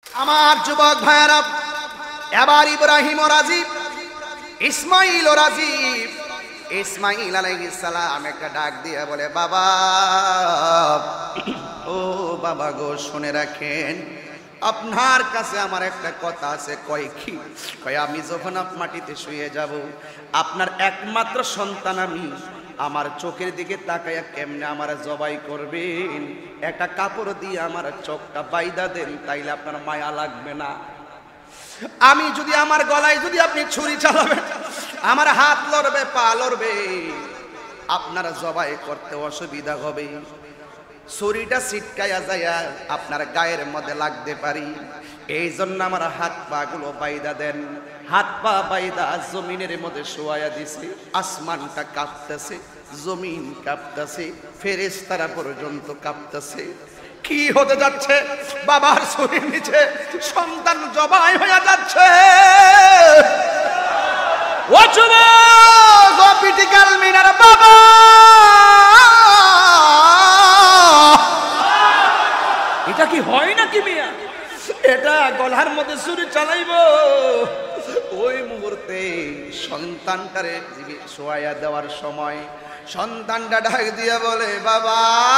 আমার যুবক ভাইরা, এবার ইব্রাহিম ও রাজি, ইসমাইল ও রাজি। ইসমাইল আলাইহিস সালাম একটা ডাক দিয়ে বলে, বাবা, ও বাবা গো, শুনে রাখেন, আপনার কাছে আমার একটা কথা আছে। কয় কি? কয় আমি যখন মাটিতে শুয়ে যাব, আপনার একমাত্র সন্তান আমি, আমার চোখের দিকে তাকাইয়া কেমনে আমার জবাই করবেন, একটা কাপড় দিয়ে আমার চোখটা বাইদা দেন, তাইলে আপনার মায়া লাগবে না। আমি যদি আমার গলায় যদি আপনি ছুরি চালাবেন, আমার হাত লড়বে, পা লড়বে, আপনার জবাই করতে অসুবিধা হবে। ছুরিটা ছিটকাইয়া যাইয়া আপনার গায়ের মধ্যে লাগতে পারি, এই জন্য আমার হাত পা গুলো বাইদা দেন। হাত পা বাইদা জমিনের মধ্যে শোয়াইয়া দিছে। আসমানটা কাঁপতেছে, জমিন কাঁপতেছে, ফেরেশতারা পর্যন্ত কাঁপতেছে। কি হতে যাচ্ছে? বাবার ছুরির নিচে সন্তান জবাই হয়ে যাচ্ছে। ও যুবক, ও পিটিকাল মিনার বাবা, এটা কি হয় নাকি মিয়া? এটা গলার মধ্যে ছুরি চালাইব। ওই মুহূর্তে সন্তানটারে শোয়াইয়া দেওয়ার সময় সন্তানটা ডাক দিয়া বলে, বাবা,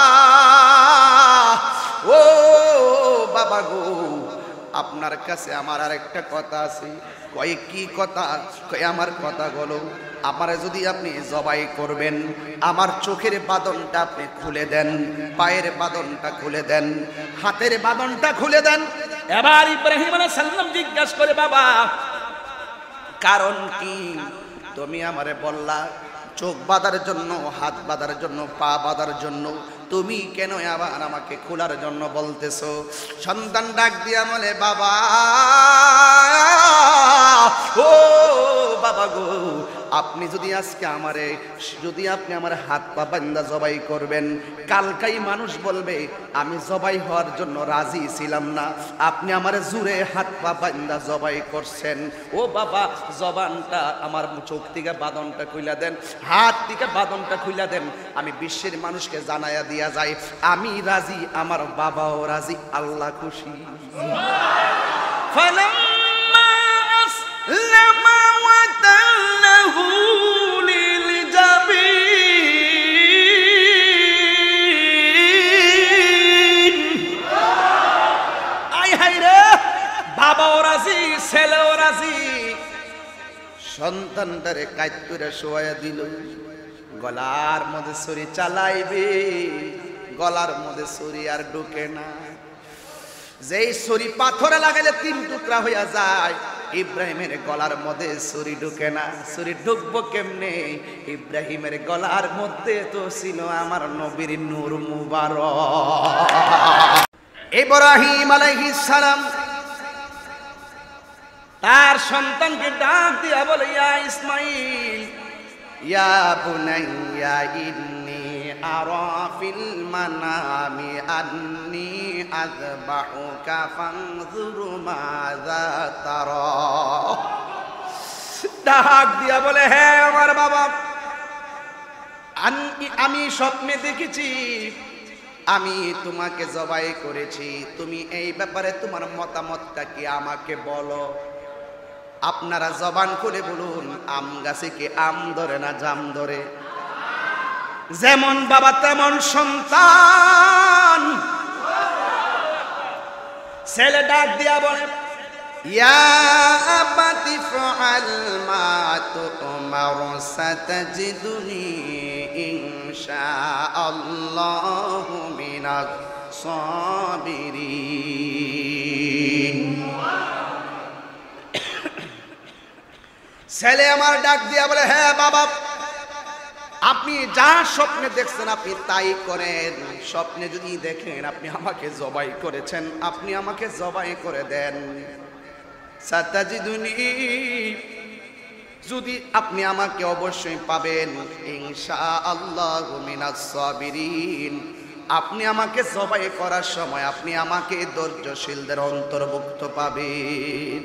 ও বাবা গো, আপনার কাছে আমার আর একটা কথা আছে। কয় কি কথা? কয় আমার কথা বলো, আমার যদি আপনি জবাই করবেন, আমার চোখের বাঁধনটা আপনি খুলে দেন, পায়ের বাঁধনটা খুলে দেন, হাতের বাঁধনটা খুলে দেন। এবার ইব্রাহিম আলাইহিস সালাম জিজ্ঞাসা করে, বাবা কারণ কি? তুমি আমারে বললা চোখ বাঁধার জন্য, হাত বাঁধার জন্য, পা বাঁধার জন্য, তুমি কেন আবার আমাকে খোলার জন্য বলতেছো? সন্তান ডাক দিয়া বলে, বাবা, ও বাবা গো, আপনি যদি আজকে আমারে, যদি আপনি আমার হাত পা বান্ধা জবাই করবেন, কালকাই মানুষ বলবে আমি জবাই হওয়ার জন্য রাজি ছিলাম না, আপনি আমারে জুড়ে হাত পা বান্ধা জবাই করছেন। ও বাবা, জবানটা আমার চোখ থেকে বাঁধনটা খুইলা দেন, হাত থেকে বাঁধনটা খুইলা দেন, আমি বিশ্বের মানুষকে জানাইয়া দিয়া যাই আমি রাজি, আমার বাবাও রাজি, আল্লাহ খুশি। বাবাও রাজি, ছেলেও রাজি। সন্তানটারে কাইত করে শোয়া দিল। গলার মধ্যে ছুরি চালাইবে, গলার মধ্যে ছুরি আর ঢুকে না। যেই ছুরি পাথরে লাগাইলে 3 টুকরা হইয়া যায়, ইব্রাহিমের গলার মধ্যে ছুরি ঢুকে না। ছুরি ঢুকবো কেমনে? ইব্রাহিমের গলার মধ্যে তো ছিল আমার নবীর নূর মুবারক। ইব্রাহিম আলাইহিস সালাম তার সন্তানকে ডাক দিয়া বলে, ইয়া ইসমাইল, ইয়া বুনাইয়া ইন্নী আরা ফিল মানামি আন্নী আযবাহুকা ফানজুর মাযা তারা। ডাক দিয়া বলে, হে আমার বাবা, আমি স্বপ্নে দেখেছি আমি তোমাকে জবাই করেছি, তুমি এই ব্যাপারে তোমার মতামতটা কি আমাকে বলো। আপনারা জবান খুলে বলুন, আম গাছে কি আম ধরে না জাম ধরে? যেমন বাবা তেমন সন্তান। ছেলে ডাক দিয়া বলে, ইয়া আবাতি ফাআল মা তুমার সাতাজিদুনি ইনশাআল্লাহু মিনাস সাবিরিন। ছেলে আমার ডাক দিয়া বলে, হ্যাঁ বাবা, আপনি যা স্বপ্নে দেখছেন আপনি তাই করেন। স্বপ্নে যদি দেখেন আপনি আমাকে জবাই করেছেন, আপনি আমাকে জবাই করে দেন। সাতাজিদুনি, যদি আপনি আমাকে অবশ্যই পাবেন, ইনশাআল্লাহু মিনাস সাবিরিন। আপনি আমাকে জবাই করার সময় আপনি আমাকে ধৈর্যশীলদের অন্তর্ভুক্ত পাবেন।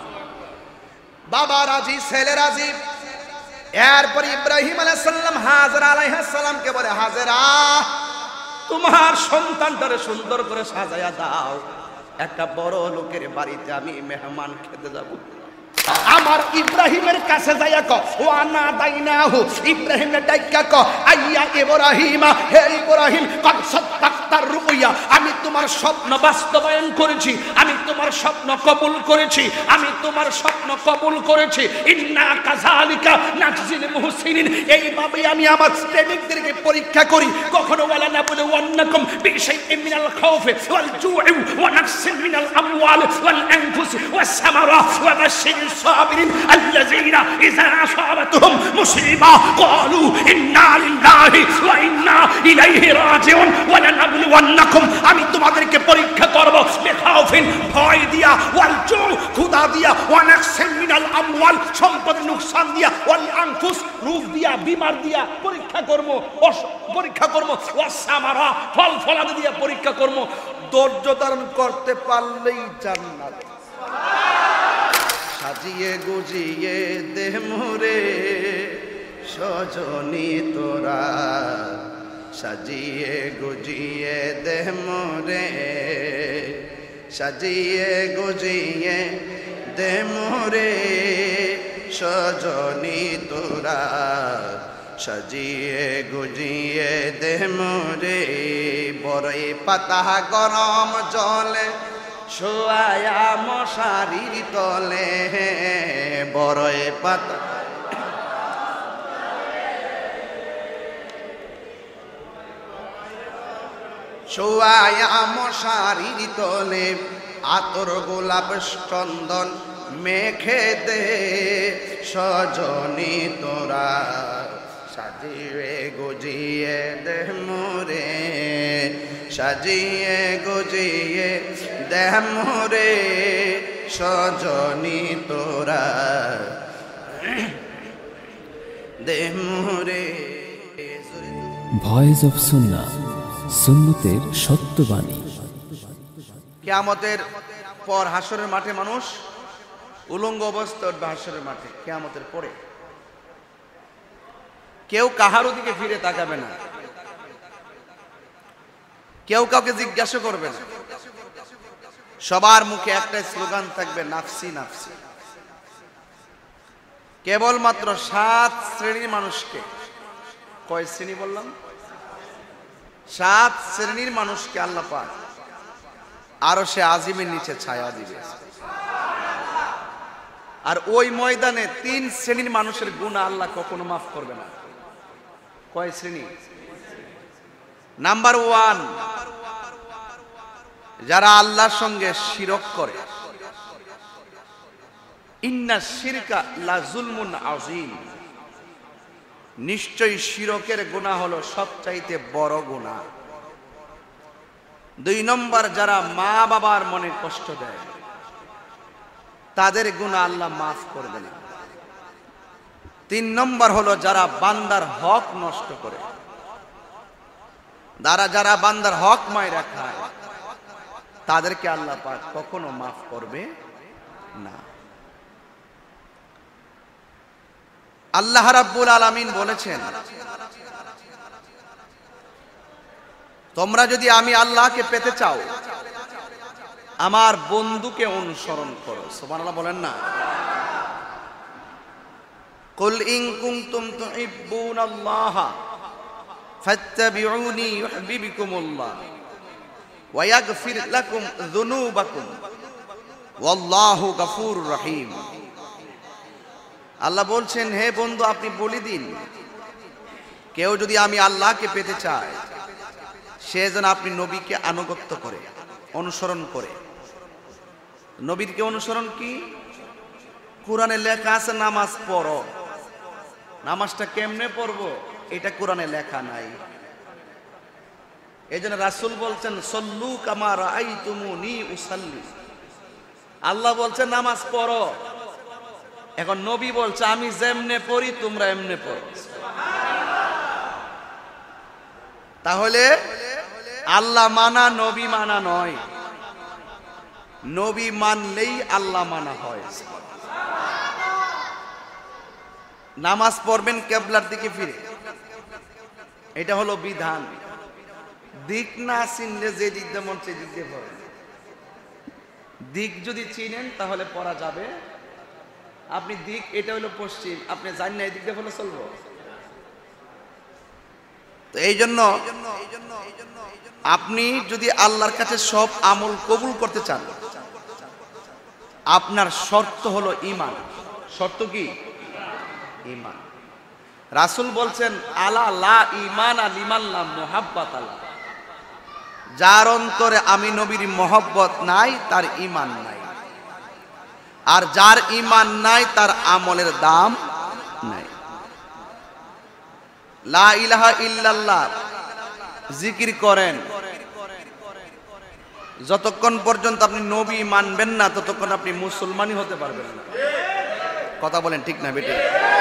বাবা রাজি, ছেলে রাজি। এরপর ইব্রাহিম আলাইহিস সালাম হাজরা আলাইহিস সালামকে বলে, হাজরা, তোমার সন্তানটারে সুন্দর করে সাজায়া দাও। একটা বড় লোকের বাড়িতে আমি মেহমান খেতে যাব। আমার ইব্রাহিমের কাছে যাইয়া ক ওয়া না দাইনাহু, ইব্রাহিমের ডাইকা ক আইয়া ইব্রাহিমা, হে ইব্রাহিম কদ সাদ্দাক্তার রুইয়া, আমি তোমার স্বপ্ন বাস্তবায়ন করেছি, আমি তোমার স্বপ্ন কবুল করেছি, আমি তোমার স্বপ্ন কবুল করেছি। ইন্না কাযালিকা নাজজিল মুহসিনিন, এইভাবে আমি আমার প্রেমিকদেরকে পরীক্ষা করি। কখনো ওয়ালা নাবলুওয়ান্নাকুম বিশাইইন মিনাল খাউফি ওয়াল জু'i ওয়া নাকসিন মিনাল আমওয়ালি ওয়াল আনফুসি ওয়াস সামারাত ওয়া বাশশিরিস সাবিরিন আল্লাযীনা ইযা আসাবাতুহুম মুসিবা ক্বালু ইন্না লিল্লাহি ওয়া ইন্না ইলাইহি রাজিউন ওয়া লানাবলুওয়ান্নাকুম, আমি তোমাদেরকে পরীক্ষা করব বিখাউফিন, ভয় দিয়া, ওয়াল জু', ক্ষুধা দিয়া, ওয়া নাকসিন মিনাল আমওয়াল, সম্পদের নুকসান দিয়া, ওয়াল আনফুস, রোগ দিয়া, বিমার দিয়া পরীক্ষা করব, পরীক্ষা করব, ওয়াস সামারা, ফল ফলাদি দিয়া পরীক্ষা করব। ধৈর্য ধারণ করতে পারলেই জান্নাত। সাজিয়ে গুজিয়ে দেহ মোরে সজনী তোরা, সাজিয়ে গুজিয়ে দেহ মোরে, সাজিয়ে গুজিয়ে দেহ মোরে সজনী তোরা, সাজিয়ে গুজিয়ে দেহ মোরে। বড়ই পাতা গরম জলে শোয়ায়া মশারির তলে, বড়ই পাতা শোয়ায়া মশারির তলে, আতর গোলাপ চন্দন মেখে দে সজনী তোরা, সাজিয়ে গুজিয়ে দেহ মোরে, সাজিয়ে গুজিয়ে দেহ মোরে সজনী তোরা, দেহ মোরে। ভয়েস অফ সুন্নাহ, সুন্নতের সত্যবাণী। কিয়ামতের পর হাসরের মাঠে মানুষ উলঙ্গ অবস্থায় উঠবে। হাসরের মাঠে কিয়ামতের পরে কেউ কাহারও দিকে ফিরে তাকাবে না, কেউ কাউকে জিজ্ঞাসা করবে না। সবার মুখে একটা স্লোগান থাকবে, নাফসি নাফসি। কেবলমাত্র 7 শ্রেণীর মানুষকে, কয় শ্রেণী বললাম? 7 শ্রেণীর মানুষকে আল্লাহ পাক আরশে আজিমের নিচে ছায়া দিবে। আর ওই ময়দানে 3 শ্রেণীর মানুষের গুনাহ আল্লাহ কখনো মাফ করবে না। কয় শ্রেণী? নাম্বার 1, যারা আল্লাহর সঙ্গে শিরক করে। ইন্না শিরকা লা যুলমুন আযীম, নিশ্চয়ই শিরকের গুনাহ হলো সবচাইতে বড় গুনাহ। 2 নম্বর, যারা মা বাবার মনে কষ্ট দেয়, তাদের গুনাহ আল্লাহ মাফ করবে না। 3 নম্বর হলো যারা বান্দার হক নষ্ট করে, যারা বান্দার হক মাইরা খায়, তাদেরকে আল্লাহ পাক কখনো মাফ করবে না। আল্লাহ রাব্বুল আলামিন বলেছেন, তোমরা যদি আমি আল্লাহকে পেতে চাও, আমার বন্ধুকে অনুসরণ করো। সুবহানাল্লাহ বলেন না? কুল ইন কুনতুম তুহিব্বুনাল্লাহ ফাত্তাবিউনি ইউহিব্বুকুমুল্লাহ ওয়া ইয়াগফির লাকুম যুনুবাকুম ওয়াল্লাহু গফুরুর রহিম। আল্লাহ বলছেন, হে বন্ধু, আপনি বলে দিন, কেউ যদি আমি আল্লাহকে পেতে চায়, সে যেন আপনি নবীকে আনুগত্য করে, অনুসরণ করে। নবীর কে অনুসরণ কি? কোরআনে লেখা আছে নামাজ পড়ো। নামাজটা কেমনে পড়বো এটা কোরআনে লেখা নাই। এই জন্য রাসূল বলছেন, সল্লু কামা রাআইতুমুনি উসাল্লি। আল্লাহ বলছেন নামাজ পড়ো, এখন নবী বলছে আমি যেমনে পড়ি তোমরা এমনে পড়ো। তাহলে আল্লাহ মানা নবী মানা নয়, নবী মানলেই আল্লাহ মানা হয়। নামাজ পড়বেন কিবলার দিকে ফিরে, এটা হলো বিধান। দিক না চিনলে যে দিক দিয়ে মন সেই দিক দিয়ে পড়বেন। দিক যদি চিনেন তাহলে পড়া যাবে। আপনি দিক এটা হলো পশ্চিম, আপনি জানেন না এই দিক দিয়ে বলে চলবো। তো এই জন্য আপনি যদি আল্লাহর কাছে সব আমল কবুল করতে চান, আপনার শর্ত হলো ঈমান। শর্ত কি? ঈমান। রাসূল বলছেন আলা লা ঈমান লিমান লা মুহাব্বাত আল্লাহ, যার অন্তরে আমি নবীর মহব্বত নাই তার ঈমান নাই, আর যার ঈমান নাই তার আমলের দাম নাই। লা ইলাহা ইল্লাল্লাহ জিকির করেন, যতক্ষণ পর্যন্ত আপনি নবী মানবেন না ততক্ষণ আপনি মুসলমানই হতে পারবেন না। কথা বলেন ঠিক না বেটে?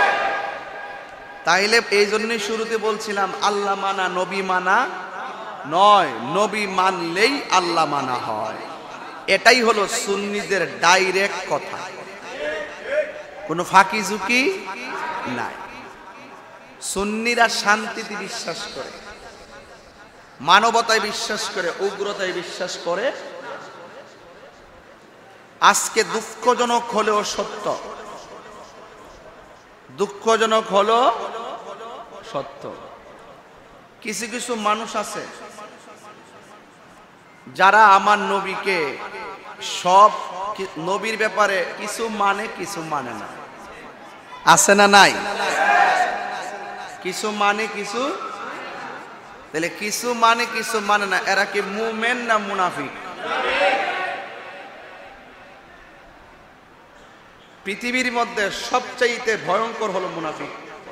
তাইলে এই জন্যই শুরুতে বলছিলাম আল্লাহ মানা নবী মানা নয়, নবী মানলেই আল্লাহ মানা হয়। এটাই হলো সুন্নিদের ডাইরেক্ট কথা, কোনো ফাঁকি ঝুঁকি নাই। সুন্নিরা শান্তিতে বিশ্বাস করে, মানবতায় বিশ্বাস করে, উগ্রতায় বিশ্বাস করে। আজকে দুঃখজনক হলেও সত্য, দুঃখজনক হলো সত্য, কিছু কিছু মানুষ আছে যারা আমার নবীকে সব নবীর ব্যাপারে কিছু মানে কিছু মানে না। আছে না নাই? কিছু মানে কিছু, তাহলে কিছু মানে কিছু মানে না, এরা কি মুমিন না মুনাফিক? পৃথিবীর মধ্যে সবচাইতে ভয়ঙ্কর হলো মুনাফিক।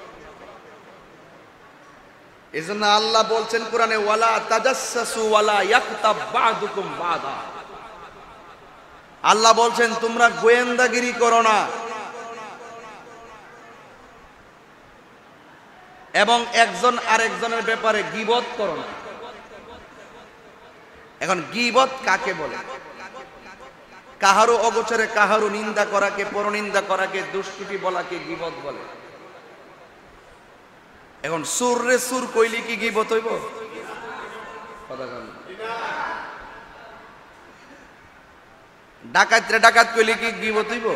এজন্য আল্লাহ বলছেন কোরআনে ওয়ালা তাজাসসু ওয়ালা ইয়াকতাব বা'দুকুম বা'দা। আল্লাহ বলছেন তোমরা গোয়েন্দাগিরি করো না এবং একজন আরেকজনের ব্যাপারে গীবত করো না। এখন গীবত কাকে বলে? কাহারো অগোচরে কাহারো নিন্দা করাকে, পরনিন্দা করাকে, দুষ্কৃতি বলাকে গীবত বলে। এখন সুর রে সুর কইলি কি গীবত হইব? কথা বলেন। ডাকাত রে ডাকাত কইলি কি গীবত হইব?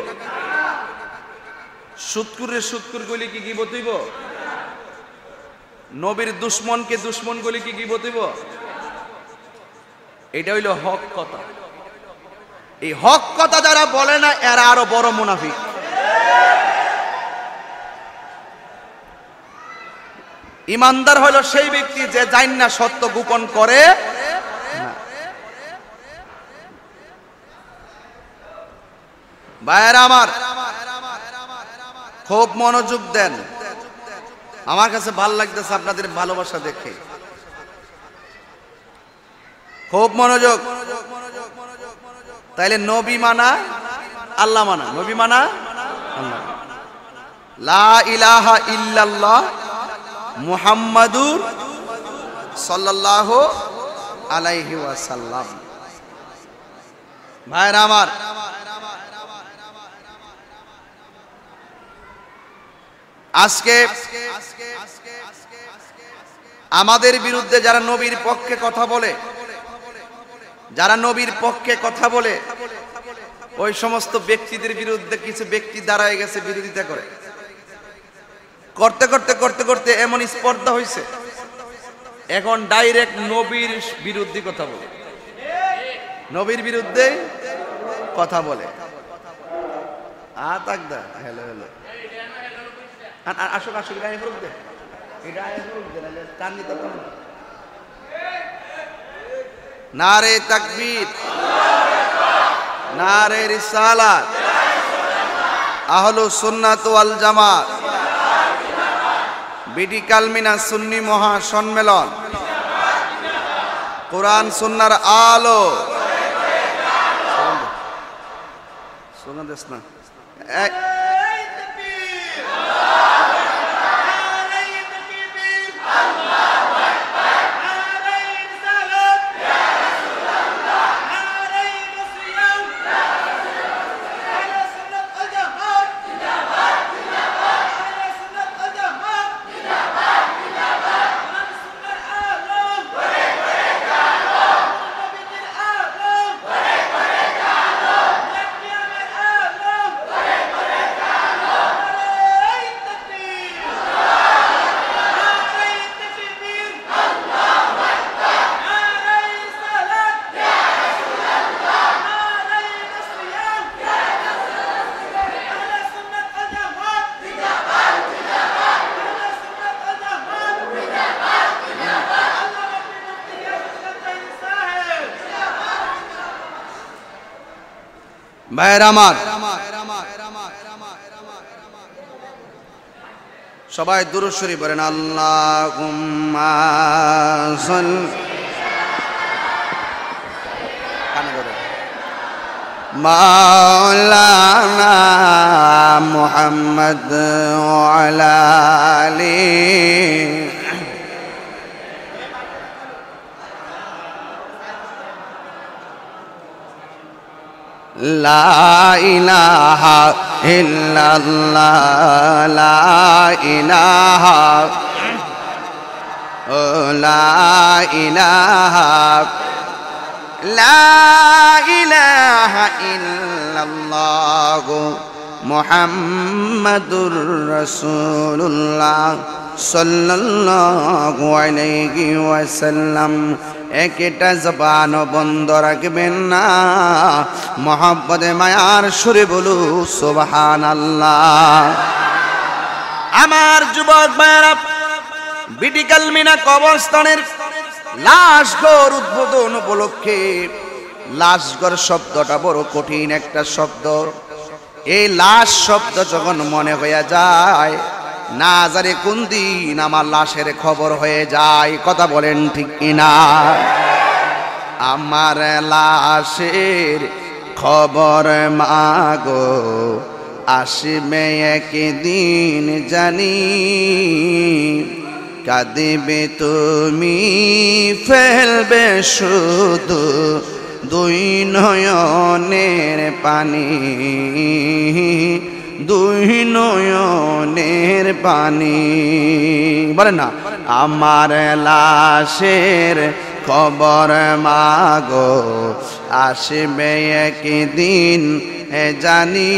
সুৎকুর রে সুৎকুর কইলি কি গীবত হইব? নবীর দুশমনকে দুশমন কইলি কি গীবত হইব? এটা হইল হক কথা। এই হক কথা যারা বলে না এরা আরো বড় মুনাফিক। ইমানদার হলো সেই ব্যক্তি যে জান না সত্য গোপন করে না। ভাইয়েরা আমার, খুব মনোযোগ দেন। আমার কাছে ভালো লাগতেছে আপনাদের ভালোবাসা দেখে। খুব মনোযোগ। তাইলে নবী মানা আল্লাহ মানা, নবী মানা আল্লাহ। লা ইলাহা ইল্লাল্লাহ মুহাম্মাদুর সাল্লাল্লাহু আলাইহি ওয়াসাল্লাম। ভাইরা আমার, আজকে আমাদের বিরুদ্ধে যারা নবীর পক্ষে কথা বলে, যারা নবীর পক্ষে কথা বলে, ওই সমস্ত ব্যক্তিদের বিরুদ্ধে কিছু ব্যক্তি দাঁড়ায় গেছে বিরোধিতা করে। করতে করতে করতে করতে এমন স্পর্ধা হয়েছে, এখন ডাইরেক্ট নবীর বিরুদ্ধে কথা বলে, নবীর বিরুদ্ধে কথা বলে। তাকদা হ্যালো হ্যালো আসুক আসুক, এটা ফুরুক দে, এটা ফুরুক দে, নাহলে কান নিতে পারবো না। নারে তাকবীর, নারে রিসালাত, আহলুস সুন্নাত ওয়াল জামাত, বিডি কালমিনা সুন্নি মহা সম্মেলন, কোরআন সুন্নাহর আলো। শোনা দেস না ভাইয়ের আমার, সবাই দুরূদ শরীফ পড়েন। আল্লাহুম্মা সাল্লি মাওলানা মুহাম্মদ ওয়া আলা আলিহি লা ইলাহা ইল্লাল্লাহ লা ইলাহা লা ইলাহা লা ইলাহা ইল্লাল্লাহ মুহাম্মাদুর রাসূলুল্লাহ সাল্লাল্লাহু আলাইহি ওয়াসাল্লাম। একটা জবান বন্ধ রাখবেন না, মহব্বতে মায়ার সুরে বলু সুবহানাল্লাহ। আমার যুবক ভাইরা, বিডিকাল মিনা কবরস্থানের লাশঘর উদ্বোধন উপলক্ষে, লাশঘর শব্দটা বড় কঠিন একটা শব্দ। এই লাশ শব্দ যখন মনে হয়ে যায়, না জানি কোন দিন আমার লাশের খবর হয়ে যায়। কথা বলেন ঠিক কিনা? আমার লাশের খবর মাগো আসবে একদিন জানি, কাঁদিবে তুমি ফেলবে শুধু দুই নয়নের পানি, দুই নয়নের পানি। বলেন না, আমার লাশের খবর মাগো আসবে একদিন জানি,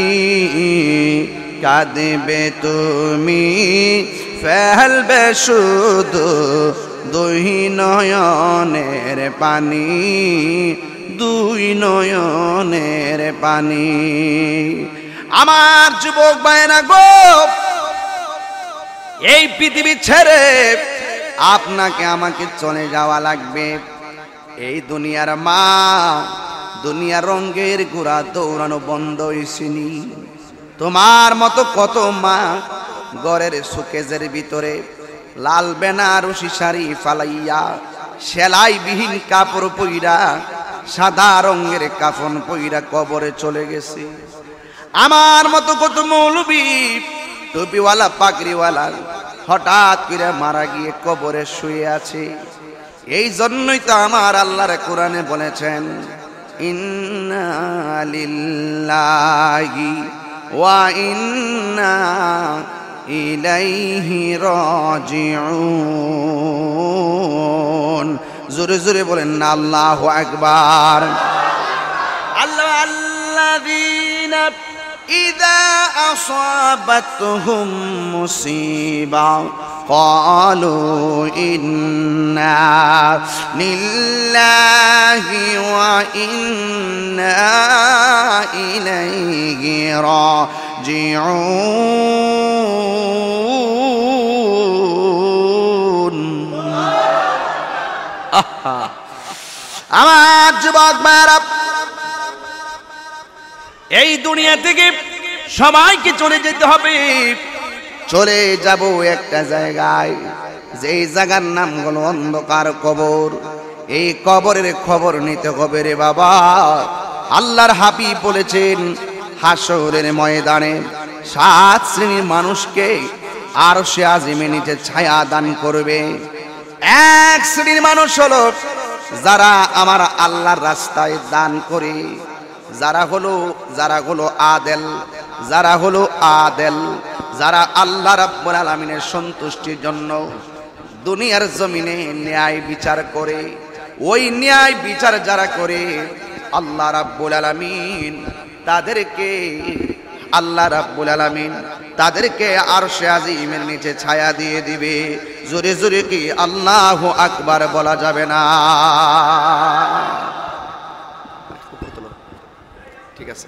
কাঁদিবে তুমি ফেলবে শুধু দুই নয়নের পানি, দুই নয়নের পানি। আমার যুবক ভাইরা গো, এই পৃথিবী ছেড়ে আপনাকে আমাকে চলে যাওয়া লাগবে। এই দুনিয়ার মা, দুনিয়ার রঙের ঘোড়া দৌড়ানো বন্ধ হয়েছিনি। তোমার মতো কত মা ঘরের শোকেজের ভিতরে লাল বেনারসি শাড়ি ফালাইয়া, সেলাই বিহীন কাপড় পইরা, সাদা রঙের কাফন পইরা কবরে চলে গেছে। আমার মতো কত মৌলবী টুপিওয়ালা পাগড়িওয়ালা হঠাৎ করে মারা গিয়ে কবরে শুয়ে আছে। এই জন্যই তো আমার আল্লাহর কোরআনে বলেছেন, ইন্না লিল্লাহি ওয়া ইন্না ইলাইহি রাজিউন। জোরে জোরে বলেন না আল্লাহু আকবার। আল্লাযীনা ইযা আসাবাতহুম মুসিবা ক্বালু ইন্না লিল্লাহি ওয়া ইন্না ইলাইহি রাজিউন। আমার যুবক ভাইরা, এই দুনিয়া থেকে সবাইকে চলে যেতে হবে। চলে যাব একটা জায়গায়, যেই জায়গার নাম হলো অন্ধকার কবর। এই কবরের খবর নিতে হবে রে বাবা। আল্লাহর হাবিব বলেছেন, হাসরের ময়দানে 7 শ্রেণীর মানুষকে আরশে আজিমে নিচে ছায়া দান করবে। এক শ্রেণীর মানুষ হলো যারা আমার আল্লাহর রাস্তায় দান করে, যারা হলো আদেল, যারা আল্লাহ রাব্বুল আলামিনের সন্তুষ্টির জন্য দুনিয়ার জমিনে ন্যায় বিচার করে। ওই ন্যায় বিচার যারা করে, আল্লাহ রাব্বুল আলামিন তাদেরকে আরশে আজিমের নিচে ছায়া দিয়ে দিবে। জোরে জোরে কি আল্লাহু আকবার বলা যাবে না? ঠিক আছে।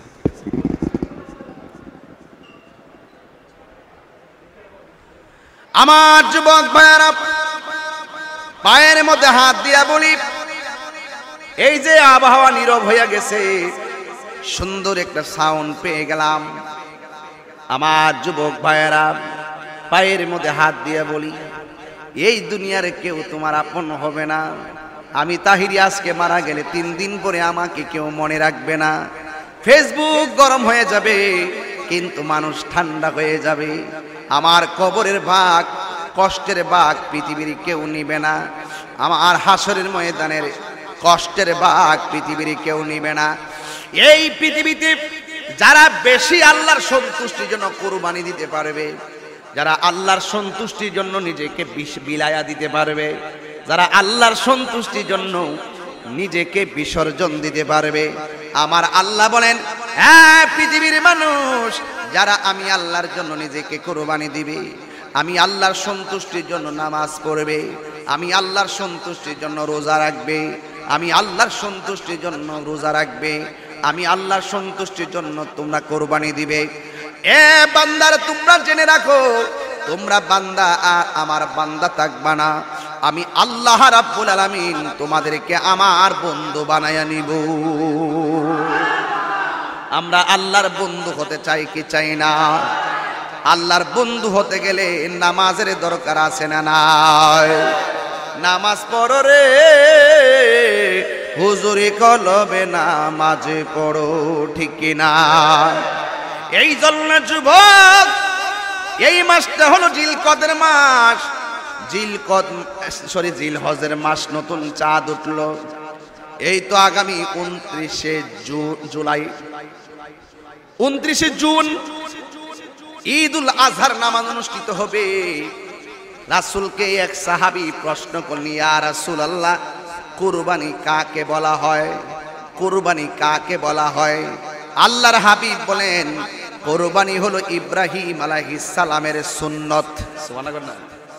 আমার যুবক ভাইয়েরা, পায়ের মধ্যে হাত দিয়া বলি, এই যে আবহাওয়া নীরব হইয়া গেছে, সুন্দর একটা সাউন্ড পেয়ে গেলাম। আমার যুবক ভাইয়েরা, পায়ের মধ্যে হাত দিয়ে বলি, এই দুনিয়ার কেউ তোমার আপন হবে না। আমি তাহিরি আজকে মারা গেলে 3 দিন পরে আমাকে কেউ মনে রাখবে না। ফেসবুক গরম হয়ে যাবে, কিন্তু মানুষ ঠান্ডা হয়ে যাবে। আমার কবরের ভাগ, কষ্টের ভাগ পৃথিবীর কেউ নিবে না। আমার হাসরের ময়দানের কষ্টের ভাগ পৃথিবীর কেউ নিবে না। এই পৃথিবীতে যারা বেশি আল্লাহর সন্তুষ্টির জন্য কুরবানি দিতে পারবে, যারা আল্লাহর সন্তুষ্টির জন্য নিজেকে বিলায়া দিতে পারবে, যারা আল্লাহর সন্তুষ্টির জন্য নিজেকে বিসর্জন দিতে পারবে, আমার আল্লাহ বলেন, হ্যাঁ পৃথিবীর মানুষ যারা আমি আল্লাহর জন্য নিজেকে কুরবানি দিবে, আমি আল্লাহর সন্তুষ্টির জন্য নামাজ পড়বে, আমি আল্লাহর সন্তুষ্টির জন্য রোজা রাখবে, আমি আল্লাহর সন্তুষ্টির জন্য রোজা রাখবে, আমি আল্লাহর সন্তুষ্টির জন্য তোমরা কুরবানি দিবে। এ বান্দার, তোমরা জেনে রাখো, তোমরা বান্দা আর আমার বান্দা থাকবা না। আমি আল্লাহ রাব্বুল আলামিন তোমাদেরকে আমার বন্ধু বানায়া নিব। আমরা আল্লাহর বন্ধু হতে চাই কি চাই না? আল্লাহর বন্ধু হতে গেলে নামাজের দরকার আছে না নাই? নামাজ পড়ো রে হুজুরি কলবে, নামাজে পড়ো, ঠিক কিনা? এই জন্য যুবক, এই মাসটা হলো জিলকদের মাস। জিলহজের মাস, নতুন চাঁদ উঠলো। এই তো আগামী 29শে জুন ঈদুল আজহার নামাজ অনুষ্ঠিত হবে। রাসূলকে এক সাহাবী প্রশ্ন করলেন, ইয়া রাসূলুল্লাহ, কুরবানি কাকে বলা হয়? কুরবানি কাকে বলা হয়? আল্লাহর হাবিব বলেন, কুরবানি হলো ইব্রাহিম আলাইহিস সালামের সুন্নত। সুবহানাল্লাহ।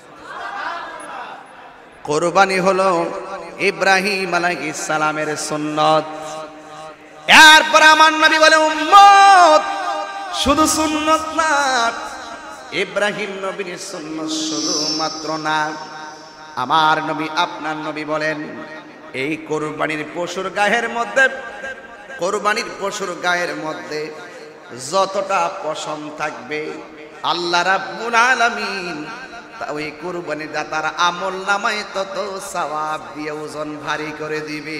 কুরবানি হলো ইব্রাহিম আলাইহিস সালামের সুন্নত। এরপর আমার নবী বলে, উম্মত শুধু সুন্নত না, ইব্রাহিম নবীর সুন্নত শুধুমাত্র না, আমার নবী আপনার নবী বলেন, এই কুরবানির পশুর গায়ের মধ্যে যতটা পশম থাকবে, আল্লাহ রাব্বুল আলামিন ওই কুরবানির দাতার আমল নামায় তত সওয়াব দিয়ে ওজন ভারী করে দিবে।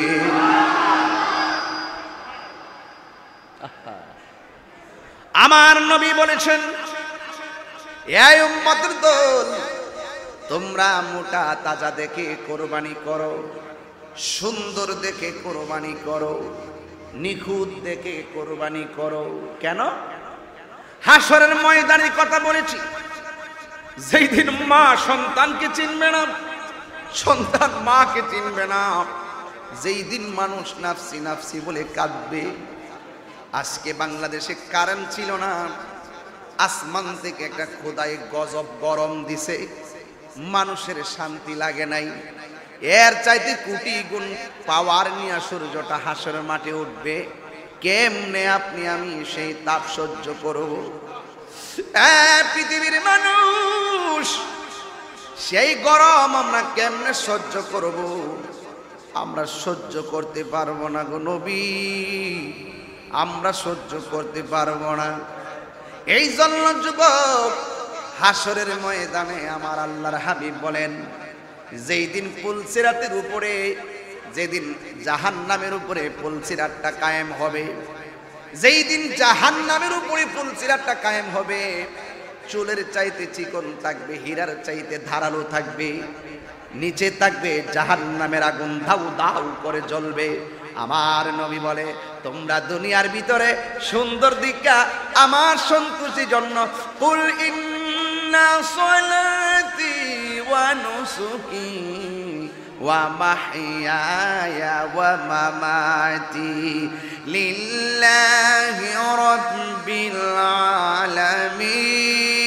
আমার নবী বলেছেন, এই উম্মতের দল, তোমরা মোটা তাজা দেখে কুরবানি করো, সুন্দর দেখে কুরবানি করো, নিখুঁত দেখে কুরবানি করো। কেন? হাসরের ময়দানের কথা বলেছি। যেই দিন মা সন্তানকে চিনবে না, সন্তান মাকে চিনবে না, যেই দিন মানুষ নাফসি নাফসি বলে কাঁদবে। আজকে বাংলাদেশে কারেন্ট ছিল না, আসমান থেকে একটা খোদাই গজব গরম দিছে, মানুষের শান্তি লাগে নাই। এর চাইতে কোটি গুণ পাওয়ার নিয়ে সূর্যটা হাসরের মাঠে উঠবে, কেমনে আপনি আমি সেই তাপ সহ্য করব? পৃথিবীর মানুষ, সেই গরম আমরা কেমনে সহ্য করব? আমরা সহ্য করতে পারবো না গো নবী, আমরা সহ্য করতে পারবো না। এই জন্য যুবক, হাসরের ময়দানে আমার আল্লাহর হাবিব বলেন, যেই দিন পুলসিরাতের উপরে, যেদিন জাহান্নামের উপরে পুলসিরাতটা কায়েম হবে, যেই দিন জাহান্নামের উপরে পুলসিরাতটা কায়েম হবে, চুলের চাইতে চিকন থাকবে, হীরার চাইতে ধারালো থাকবে, নিচে থাকবে জাহান্নামের আগুন দাউ দাউ করে জ্বলবে। আমার নবী বলে, তোমরা দুনিয়ার ভিতরে সুন্দর দিকা আমার সন্তুষ্টির জন্য কুল ইন্না সলাতি ওয়া নুসুকি ওয়া মাহইয়ায়া ওয়া মামাতি লিল্লাহি রাব্বিল আলামিন।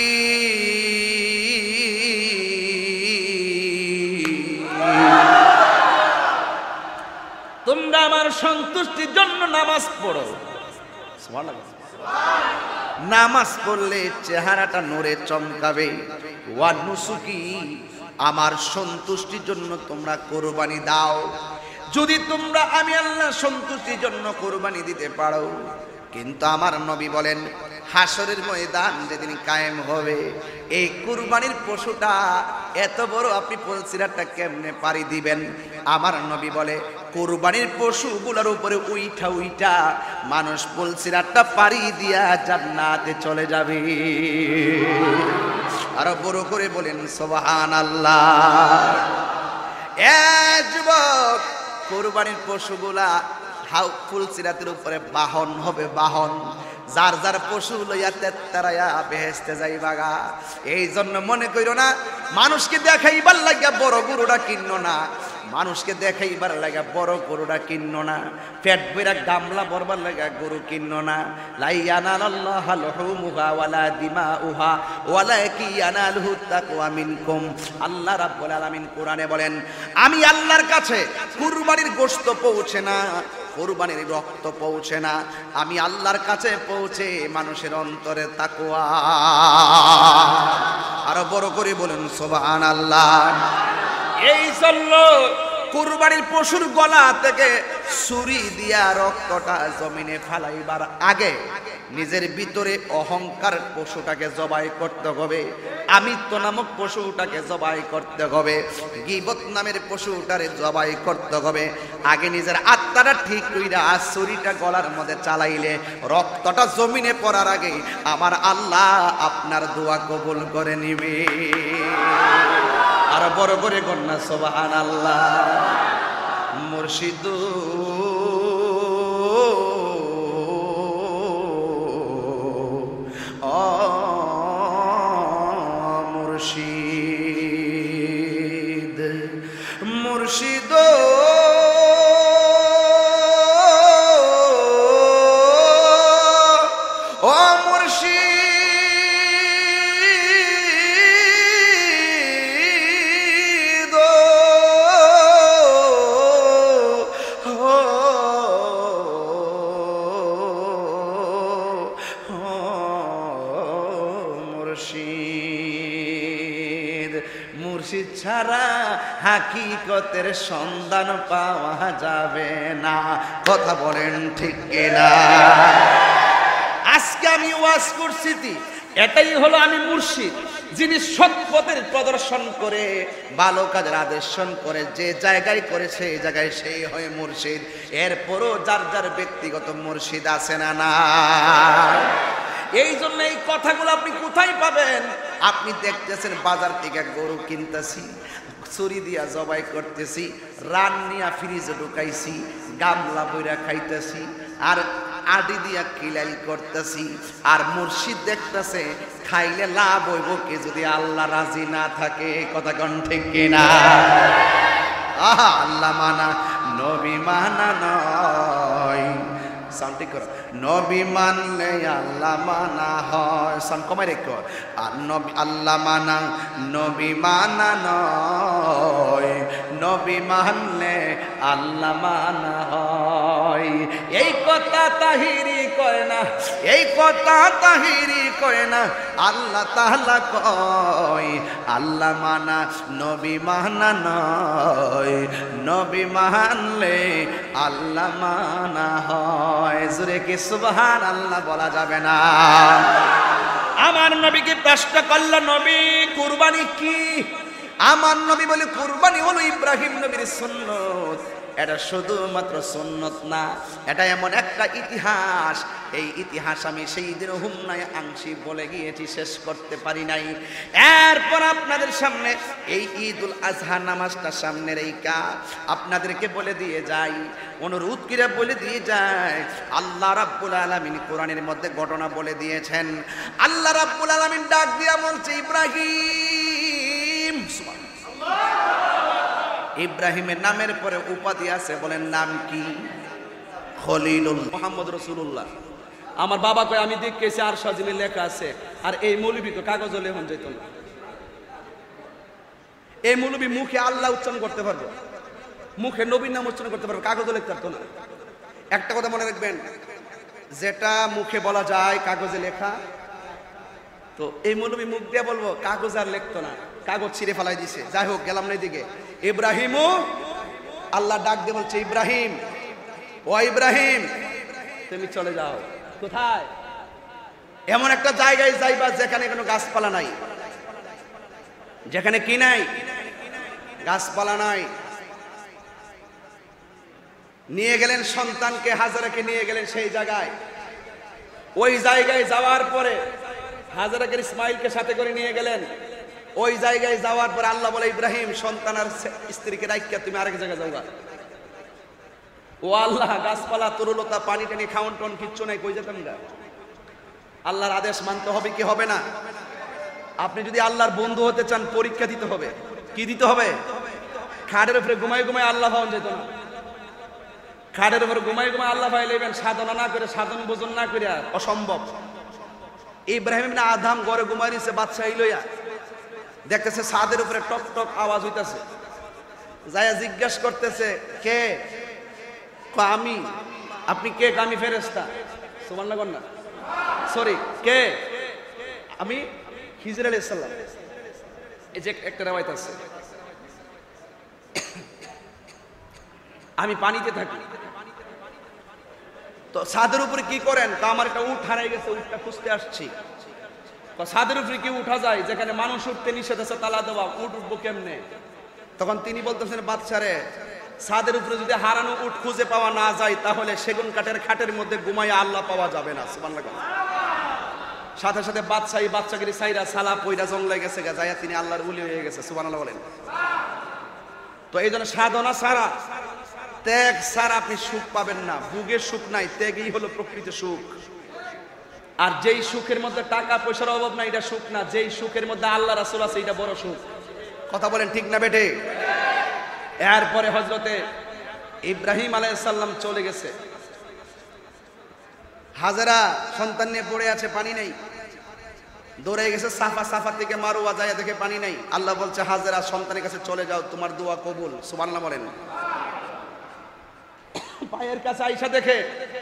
তোমরা আমার সন্তুষ্টির জন্য নামাজ পড়ো। নামাজ পড়লে চেহারাটা নূরে চমকাবে। ওয়া নুসুকি, আমার সন্তুষ্টির জন্য তোমরা কুরবানি দাও। যদি তোমরা আমি আল্লাহ সন্তুষ্টির জন্য কুরবানি দিতে পারো। কিন্তু আমার নবী বলেন হাসরের ময়দান যেদিন কায়েম হবে, এই কুরবানির পশুটা এত বড় আপনি পুলসিরাতটা কেমনে পাড়ি দিবেন? আমার নবী বলে কুরবানির পশুগুলোর উপরে উইঠা উইঠা মানুষ পুলসিরাতটা পাড়ি দিয়া জান্নাতে চলে যাবে। আরো বড় করে বলেন সুবহানাল্লাহ। যুবক, কুরবানির পশুগুলা ফুলসিরাতের উপরে বাহন হবে, বাহন। যার যার পশু লইয়া তেত্তারায়া বেহেশতে যাইবাগা। এই জন্য মনে কইরো না মানুষকে দেখাইবার লাগিয়া বড় গরুটা কিনো না, মানুষকে দেখাইবার লাগা বড় গরুটা কিনো না, পেট বইরা গামলা বরবার লাগা গরু কিনো না। লা ইয়ানালাল্লাহু লুহুমুহা ওয়ালা দিমাউহা ওয়ালাকি ইয়ানালুহু তাকওয়া মিনকুম। আল্লাহ রাব্বুল আলামিন কোরআনে বলেন আমি আল্লাহর কাছে কুরবানির গোশত পৌঁছে না, কুরবানির রক্ত পৌঁছে না, আমি আল্লাহর কাছে পৌঁছে মানুষের অন্তরে তাকওয়া। আরো বড় করে বলেন সুবহানাল্লাহ। এই জন্য কুরবানির পশুর গলা থেকে ছুরি দিয়া রক্তটা জমিনে ফালাইবার আগে নিজের ভিতরে অহংকার পশুটাকে জবাই করতে হবে, আমিত্ব নামক পশুটাকে জবাই করতে হবে, গীবত নামের পশুটারে জবাই করতে হবে। আগে নিজের আত্মাটা ঠিক কইরা ছুরিটা গলার মধ্যে চালাইলে রক্তটা জমিনে পড়ার আগে আমার আল্লাহ আপনার দোয়া কবুল করে নিবে। আর বড় করে কন্যা সুবহানাল্লাহ। মুর্শিদ মুর্শিদ মুর্শিদ ও মুর্শিদ মুর্শিদ ছাড়া হাকিকতের সন্ধান পাওয়া যাবে না। কথা বলেন ঠিক কিনা? আজকে আমি ওয়াজ করছি, এটাই হলো আমি মুর্শিদ, যিনি সৎ পথের প্রদর্শন করে ভালো কাজের আদেশন করে, যে জায়গায় করে সেই জায়গায় সেই হয় মুর্শিদ। এরপরও যার যার ব্যক্তিগত মুর্শিদ আছে না না। এই জন্য এই কথাগুলো আপনি কোথায় পাবেন? আপনি দেখতেছেন বাজার থেকে গরু কিনতেছি, ছুরি দিয়া জবাই করতেছি, রান নিয়া ফ্রিজে ঢুকাইছি, গামলা বইরা খাইতেছি, আর আডি দিয়া কিলাল করতেছি, আর মুর্শিদ দেখতেছে খাইলে লাভ হইব কি যদি আল্লাহ রাজি না থাকে। কথা কোন ঠিক কিনা? আহা, আল্লাহ মানা নবী মানা নয়। সাউন্ড ঠিক করো। নবী মানলে আল্লাহ মানা হয়। সাউন্ড কমাই রেখো। আর নবী আল্লাহ মানা নবী মানা নয়, নবী মানলে আল্লাহ মানা হয়। এই কথা তাহিরি কয় না, এই কথা তাহিরি কয় না, আল্লাহ তাআলা কয় আল্লাহ মানা নবী মানা নয়, নবী মানলে আল্লাহ মানা হয়। জোরে কি সুবহানাল্লাহ বলা যাবে না? আমার নবীকে প্রশ্ন করল, নবী কুরবানি কি? আমার নবী বলে কুরবানি হলো ইব্রাহিম নবীর সুন্নত। এটা শুধুমাত্র সুন্নত না, এটা এমন একটা ইতিহাস, এই ইতিহাস আমি সেই দিন হুমনায় আংশিক বলে গিয়েছি, শেষ করতে পারি নাই। এরপর আপনাদের সামনে এই ঈদুল আজহা নামাজটা সামনে রেখা আপনাদেরকে বলে দিয়ে যাই, অনুরোধ করে বলে দিয়ে যায়, আল্লাহ রাব্বুল আলামিন কোরআনের মধ্যে ঘটনা বলে দিয়েছেন। আল্লাহ রাব্বুল আলামিন ডাক দিয়া বলছে, ইব্রাহিম। ইব্রাহিমের নামের পরে উপাধি আছে, বলেন নাম কি? খলিলুল্লাহ, মুহাম্মদ রাসূলুল্লাহ। আমার বাবা কয় আমি দেখেছি আর সাজিলে লেখা আছে, আর এই মৌলবী তো কাগজে লেখন যেত না। এই মৌলবী মুখে আল্লাহ উচ্চারণ করতে পারবো, মুখে নবীর নাম উচ্চারণ করতে পারবো, কাগজে লিখতে পারতো না। একটা কথা মনে রাখবেন, যেটা মুখে বলা যায় কাগজে লেখা, তো এই মৌলবী মুখ দিয়ে বলবো, কাগজ আর লিখতো না, কাগজ ছিঁড়ে ফেলাই দিছে। যাই হোক, গেলাম না এদিকে। ইব্রাহিমও আল্লাহ ডাক দিয়ে বলছে, ইব্রাহিম, ও ইব্রাহিম, তুমি চলে যাও। কোথায়? এমন একটা জায়গায় যাইবা যেখানে কোনো গাছপালা নাই, যেখানে কি নাই, গাছপালা নাই। নিয়ে গেলেন সন্তানকে, হাজেরাকে নিয়ে গেলেন সেই জায়গায়। ওই জায়গায় যাওয়ার পরে হাজেরাকে ইসমাইলকে সাথে করে নিয়ে গেলেন। ওই জায়গায় যাওয়ার পরে আল্লাহ বলে, ইব্রাহিম, সন্তান আর স্ত্রীকে রাখিয়া তুমি আরেক জায়গায় যাওয়া। ও আল্লাহ, গাছপালা, তরুলতা, পানি টানি, খাওয়ান টন কিচ্ছু নাই, কই যেতাম না? আল্লাহর আদেশ মানতে হবে কি হবে না? আপনি যদি আল্লাহর বন্ধু হতে চান, পরীক্ষা দিতে হবে। কি দিতে হবে? খাটের উপরে ঘুমাই ঘুমাই আল্লাহ পাওয়া যেত না। খাটের উপরে ঘুমাই ঘুমাই আল্লাহ পাই লইবেন, সাধনা না করে, সাধন ভোজন না করে, অসম্ভব। ইব্রাহিম ইবনে আদম ঘরে ঘুমাই দিছে, বাদশা লইয়া দেখতেছে ছাদের উপরে টক টক আওয়াজ হইতাছে। যায়া জিজ্ঞাসা করতেছে, কে? আমি। আপনি কে? আমি ফেরেশতা। সুবহানাল্লাহ বল না, সরি, কে? আমি খিজির আলাইহিস সালাম। এই যে একটা রওয়ায়াত আছে, আমি পানিতে থাকি। তো ছাদের উপরে কি করেন? আমার একটা উট হারাই গেছে, উটটা খুঁজতে আসছি। ছাদের উপরে কি উঠা যায় যেখানে মানুষ উঠতে নিষেধ আছে, তালা দেওয়া, উট উঠবো কেমনে? তখন তিনি বলতেছেন, বাদশারে, ছাদের উপরে যদি হারানো উট খুঁজে পাওয়া না যায়, তাহলে সেগুন কাঠের খাটের মধ্যে ঘুমাইয়া আল্লাহ পাওয়া যাবে না। সুবহানাল্লাহ। সাথে সাথে বাদশাগিরি সাইরা সালা পয়রা জঙ্গলে গেছে, যাইয়া তিনি আল্লাহর ওলি হয়ে গেছে। সুবহানাল্লাহ বলেন। তো এই জন্য সাধনা ছাড়া, ত্যাগ ছাড়া আপনি সুখ পাবেন না। ভোগের সুখ নাই, ত্যাগই হলো প্রকৃত সুখ। আর যেই সুখের মধ্যে টাকা পয়সার অভাব নাই, এটা সুখ না। যেই সুখের মধ্যে আল্লাহ রাসূল আছে, এটা বড় সুখ। কথা বলেন ঠিক না বেটে? এরপরে হযরতে ইব্রাহিম আলাইহিস সালাম চলে গেছে। হাজেরা সন্তান নিয়ে পড়ে আছে, পানি নেই। দৌড়ে গেছে সাফা, সাফা থেকে মারওয়া যায়, দেখে পানি নেই। আল্লাহ বলছে, হাজেরা, সন্তানের কাছে চলে যাও, তোমার দোয়া কবুল। সুবহানাল্লাহ বলেন। পায়ের কাছে আয়েশা দেখে,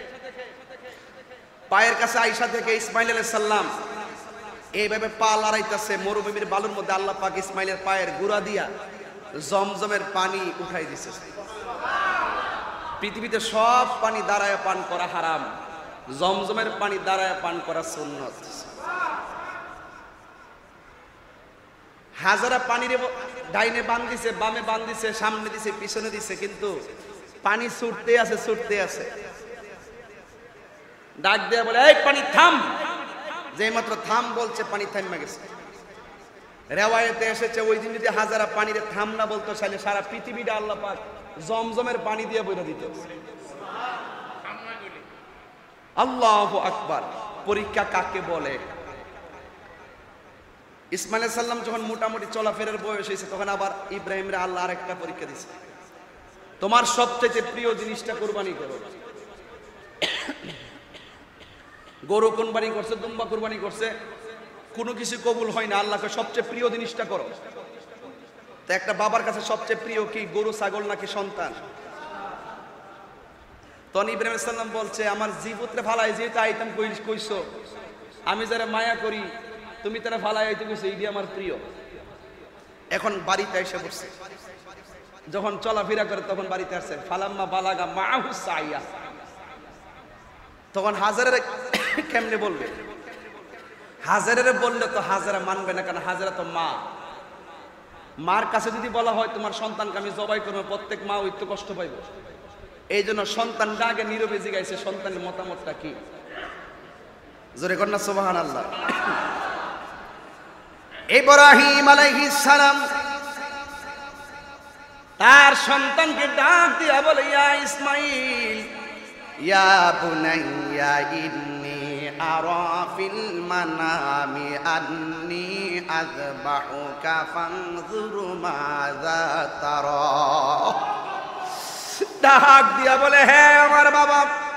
পায়ের কাছে আয়েশা দেখে ইসমাইল আলাইহিস সালাম এইভাবে পা লড়াইতেছে মরুভূমির বালুর মধ্যে। আল্লাহ পাক ইসমাইলের পায়ের গুড়া দিয়া জমজমের পানি উঠাই দিছে। পৃথিবীতে সব পানি দাঁড়ায় পান করা হারাম, জমজমের পানি দাঁড়ায় পান করা সুন্নত। হাজারা পানির ডাইনে বান দিছে, বামে বান দিছে, সামনে দিছে, পিছনে দিছে, কিন্তু পানি ছুটতে আছে, ছুটতে আছে। ডাক দেয়া বলে, এই পানি থাম। যেই মাত্র থাম বলছে, পানি থামে গেছে। রেওয়ায়েতে এসেছে, ওই দিন যদি হাজারা পানির থাম না বলতো, তাহলে সারা পৃথিবীটা আল্লাহ পাক জমজমের পানি দিয়ে বইরা দিত। আল্লাহু আকবার। পরীক্ষা কাকে বলে? ইসমাইল আলাইহিস সালাম যখন মোটামুটি চলাফেরার বয়স হয়েছে, তখন আবার ইব্রাহিমরে আল্লাহ আরেকটা পরীক্ষা দিছে। তোমার সবচেয়ে প্রিয় জিনিসটা কুরবানি করো। গরু কুরবানি করছে, দুম্বা কুরবানি করছে, কোনো কিছু কবুল হয় না। আল্লাহকে সবচেয়ে প্রিয় জিনিসটা করো। তো একটা বাবার কাছে সবচেয়ে প্রিয় কি, গরু, ছাগল নাকি সন্তান? তখন ইব্রাহিম আলাইহিস সালাম বলছে, আমার জীবুতরে ভালাই যেহেতু আইতাম কইছো, আমি যারা মায়া করি, তুমি তারা ভালাই আইতে কইছো, এইটি আমার প্রিয়। এখন বাড়িতে এসে বসছে, যখন চলাফেরা করে তখন বাড়িতে আসছে। ফালাম্মা বালাগা মাহু সাইয়া, তখন হাজারের কেমনে বলবে? হাজারের বললে তো হাজারা মানবে না, কারণ হাজারা তো মা। মার কাছে যদি বলা হয় তোমার সন্তানকে আমি জবাই করবো, প্রত্যেক মা ওই তো কষ্ট পাইব। এই জন্য সন্তানটা আগে নীরবে জিগাইছে সন্তানের মতামতটা কি। জোরে কন্যা সুবহানাল্লাহ। ইব্রাহিম আলাইহিস সালাম তার সন্তানকে ডাক দিয়া বলে, ইয়া ইসমাইল, ইয়া বুনাইয়া ইন্নী আরা ফিল মানামি আন্নী আযবাহুকা ফানজুর মাযা তারা। ডাক দিয়া বলে, হে আমার বাবা,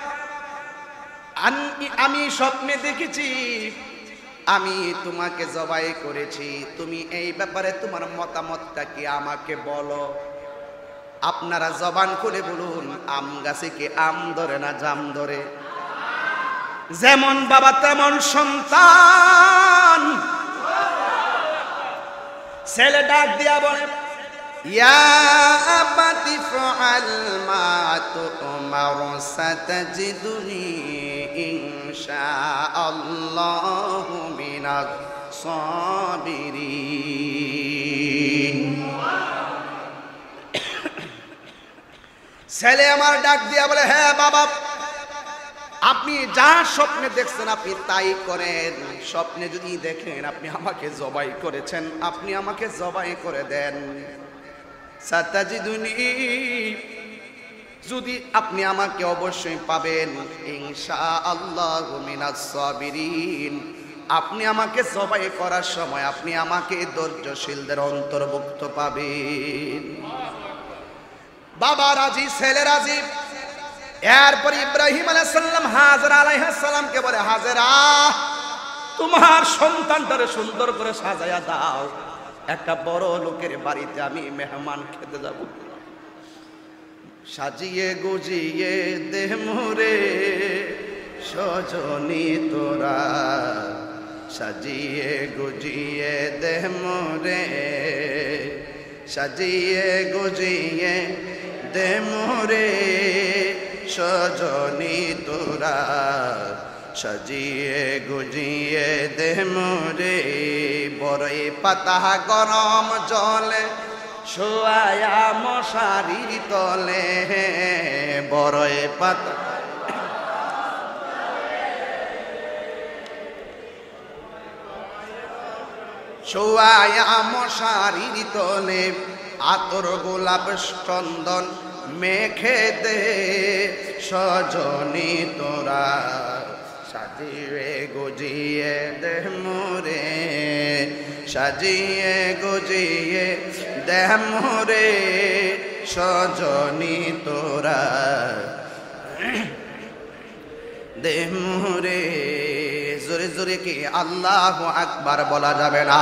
আমি স্বপ্নে দেখেছি আমি তোমাকে জবাই করেছি। তুমি এই ব্যাপারে তোমার মতামতটা কি আমাকে বলো। আপনারা জবান খুলে বলুন, আম গাছে কি আম ধরে না জাম ধরে? যেমন বাবা তেমন সন্তান। ছেলে ডাক দিয়া বলে, ইয়া আবাতি ফাআল মা তুমার সাতাজিদুনি ইনশাআল্লাহু মিনাস সাবিরিন। ছেলে আমার ডাক দিয়া বলে, হ্যাঁ বাবা, আপনি যা স্বপ্নে দেখছেন আপনি তাই করেন। স্বপ্নে যদি দেখেন আপনি আমাকে জবাই করেছেন, আপনি আমাকে জবাই করে দেন। সাতাজিদুনি, যদি আপনি আমাকে অবশ্যই পাবেন, ইনশাআল্লাহু মিনাস সাবিরিন। আপনি আমাকে জবাই করার সময় আপনি আমাকে ধৈর্যশীলদের অন্তর্ভুক্ত পাবেন। বাবা রাজি, ছেলে রাজি। এরপর ইব্রাহিম আলাইহিস সালাম হাজরা আলাইহিস সালামকে বলে, হাজেরা তোমার সন্তানটারে সুন্দর করে সাজায়া দাও, একটা বড় লোকের বাড়িতে আমি মেহমান খেতে যাব। সাজিয়ে গুজিয়ে দেহ মোরে সজনী তোরা, সাজিয়ে গুজিয়ে দেহ মোরে, সাজিয়ে গুজিয়ে দেহ মোরে সজনী তোরা, সাজিয়ে গুজিয়ে দেহ মোরে। বড়ই পাতা গরম জলে শোয়ায়া মশারির তলে, বড়ই পাতা শোয়ায়া মশারির তলে, আতর গোলাপ চন্দন মেখে দে সজনী তোরা, সাজিয়ে গুজিয়ে দেহ মোরে, সাজিয়ে গুজিয়ে দেহ মোরে সজনী তোরা, দেহ মোরে। জোরে জোরে কি আল্লাহু আকবার বলা যাবে না?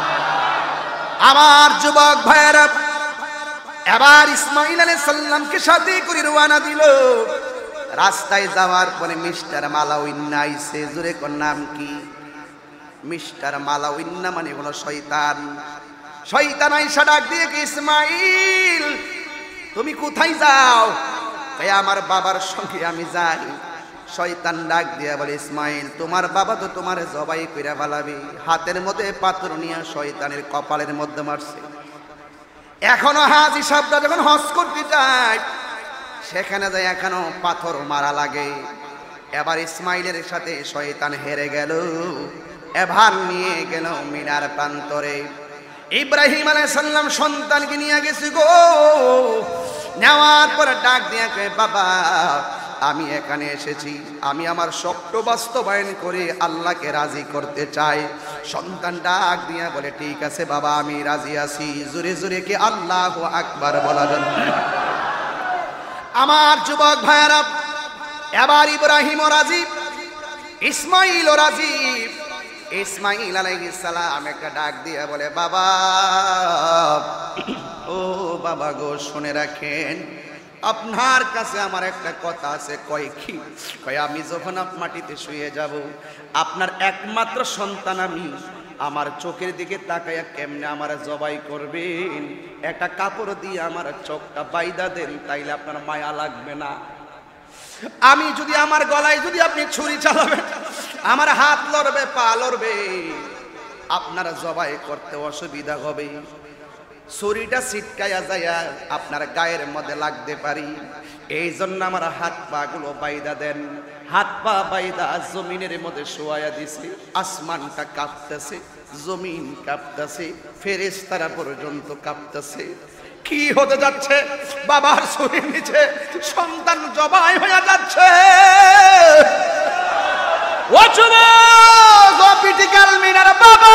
আমার যুবক ভাইয়েরা, এবার ইসমাইল আলাইহিস সালামকে সাথে করে রওনা দিল। রাস্তায় যাওয়ার পরে মিস্টার মালাউইন্না আইছে। জোরে কোন নাম কি? মিস্টার মালাউইন্না মানে হলো শয়তান। শয়তান আইসা ডাক দিয়ে কি, ইসমাইল তুমি কোথায় যাও? তাই আমার বাবার সঙ্গে আমি যাই। শয়তান ডাক দিয়া বলে, ইসমাইল তোমার বাবা তো তোমার জবাই কইরা ফেলাবে। হাতের মধ্যে পাথর নিয়ে শয়তানের কপালের মধ্যে মারছে। এখনো হাজী সাহেবরা যখন হজ করতে যায় সেখানে যায় এখনো পাথর মারা লাগে। এবার ইসমাইলের সাথে শয়তান হেরে গেল। এবার নিয়ে গেল মিনার প্রান্তরে। ইব্রাহিম আলাইহিস সালাম সন্তানকে নিয়ে গেছে গো। নেওয়ার পরে ডাক দিয়ে কয়, বাবা আমি এখানে এসেছি, আমি আমার স্বপ্ন বাস্তবায়ন করে আল্লাহকে রাজি করতে চাই। সন্তান ডাক দিয়া বলে, ঠিক আছে বাবা আমি রাজি আছি। জোরে জোরে কি আল্লাহু আকবার বলা যাবে? আমার যুবক ভাইয়েরা, এবার ইব্রাহিমও রাজি, ইসমাইলও রাজি। ইসমাইল আলাইহিস সালাম একটা ডাক দিয়া বলে, বাবা ও বাবা গো, শুনে রাখেন আপনার কাছে আমার একটা কথা আছে। কয় কি? কয় আমি যখন মাটিতে শুয়ে যাব আপনার একমাত্র সন্তান আমি, আমার চোখের দিকে তাকাইয়া কেমনে আমার জবাই করবেন, একটা কাপড় দিয়ে আমার চোখটা বাইদা দেন, তাইলে আপনার মায়া লাগবে না। আমি যদি আমার গলায় যদি আপনি ছুরি চালাবেন, আমার হাত লড়বে পা লড়বে, আপনার জবাই করতে অসুবিধা হবে। ছুরিটা ছিটকাইয়া যাইয়া আপনার গায়ের মধ্যে লাগতে পারি, এই জন্য আমার হাত পা গুলো বাইদা দেন। হাত পা বাইদা জমিনের মধ্যে শোয়াইয়া দিছি। আসমানটা কাঁপতেছে, জমিন কাঁপতেছে, ফেরেশতারা পর্যন্ত কাঁপতেছে। কি হতে যাচ্ছে? বাবার ছুরির নিচে সন্তান জবাই হয়ে যাচ্ছে। ও যুবক, ও পিটিকাল মিনার বাবা,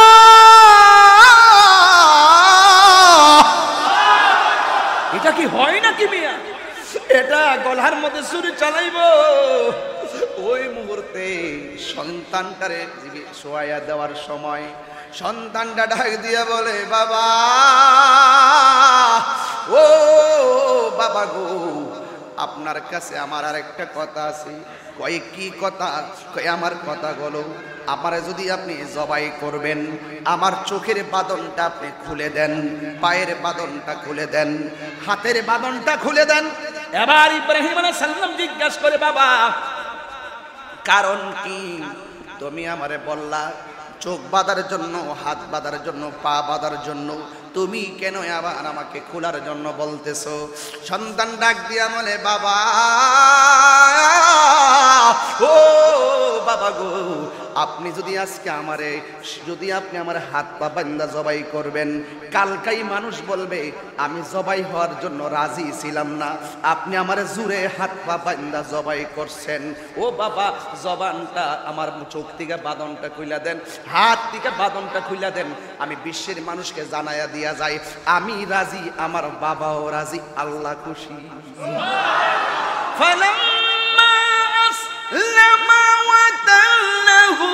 এটা কি হয় নাকি মিয়া? এটা গলার মধ্যে ছুরি চালাইব। ওই মুহূর্তে সন্তানটারে শোয়াইয়া দেওয়ার সময় সন্তানটা ডাক দিয়া বলে, বাবা ও বাবা গো, আপনার কাছে আমার আরেকটা কথা আছে। কয় কি কথা? কয় আমার কথা বলো, আমারে যদি আপনি জবাই করবেন, আমার চোখের বাঁধনটা আপনি খুলে দেন, পায়ের বাঁধনটা খুলে দেন, হাতের বাঁধনটা খুলে দেন। এবার ইব্রাহিম আলাইহিস সালাম জিজ্ঞাসা করে, বাবা কারণ কি? তুমি আমারে বললা চোখ বাঁধার জন্য, হাত বাঁধার জন্য, পা বাঁধার জন্য, তুমি কেন আবার আমাকে খোলার জন্য বলতেছো? সন্তান ডাক দিয়া বলে, বাবা ও বাবা গো, আপনি যদি আজকে আমারে, যদি আপনি আমার হাত পা বান্দা জবাই করবেন, কালকাই মানুষ বলবে আমি জবাই হওয়ার জন্য রাজি ছিলাম না, আপনি আমারে জুড়ে হাত পা বান্দা জবাই করছেন। ও বাবা, জবানটা আমার চোখ থেকে বাঁধনটা খুইলা দেন, হাত থেকে বাঁধনটা খুইলা দেন, আমি বিশ্বের মানুষকে জানাইয়া দিয়া যাই আমি রাজি, আমার বাবাও রাজি, আল্লাহ খুশি। ফালাম্মা আসলামা ওয়া তাল্লাহু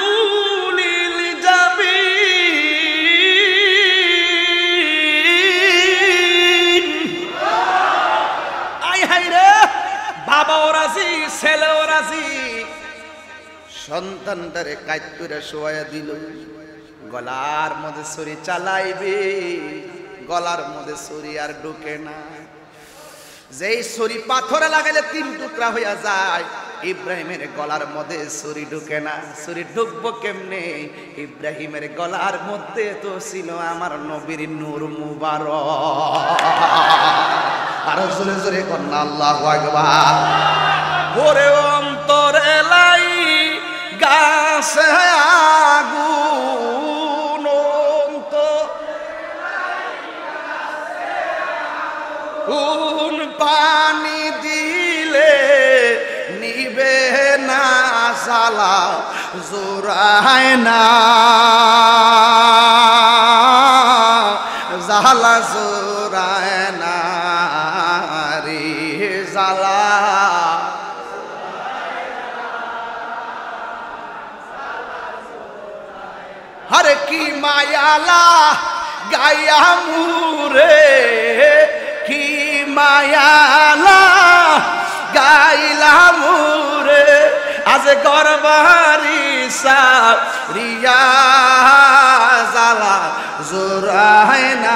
লিলজাবিন। আয় হায় রে, বাবাও রাজি, ছেলেও রাজি। সন্তানটারে কাইত করে শোয়া দিল, গলার মধ্যে ছুরি চালাইবে, গলার মধ্যে ছুরি আর ঢুকে না। যেই ছুরি পাথরে লাগাইলে 3 টুকরা হইয়া যায়, ইব্রাহিমের গলার মধ্যে ছুরি ঢুকে না। ছুরি ঢুকবো কেমনে? ইব্রাহিমের গলার মধ্যে তো ছিল আমার নবীর নূর মুবারক। আরো জোরে জোরে কন্যা আল্লাহু আকবার। ওরে অন্তরে লাই গাছে আগুন, কোন পানি দিলে নিবে না জ্বালা জোরায় না, জ্বালা জোরায় না রে জ্বালা। হরে কি মায়ালা গায়া মুরে, কি মায়ালা গাইলা মুরে, আজ গরবারি সারিয়া জালা জোরায় না।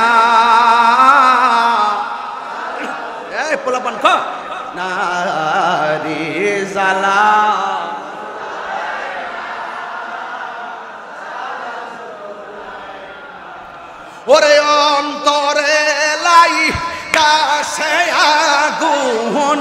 এই পোলাপান খা না রে জালা। ওরে অন্তরে লাই গাছে আগুন,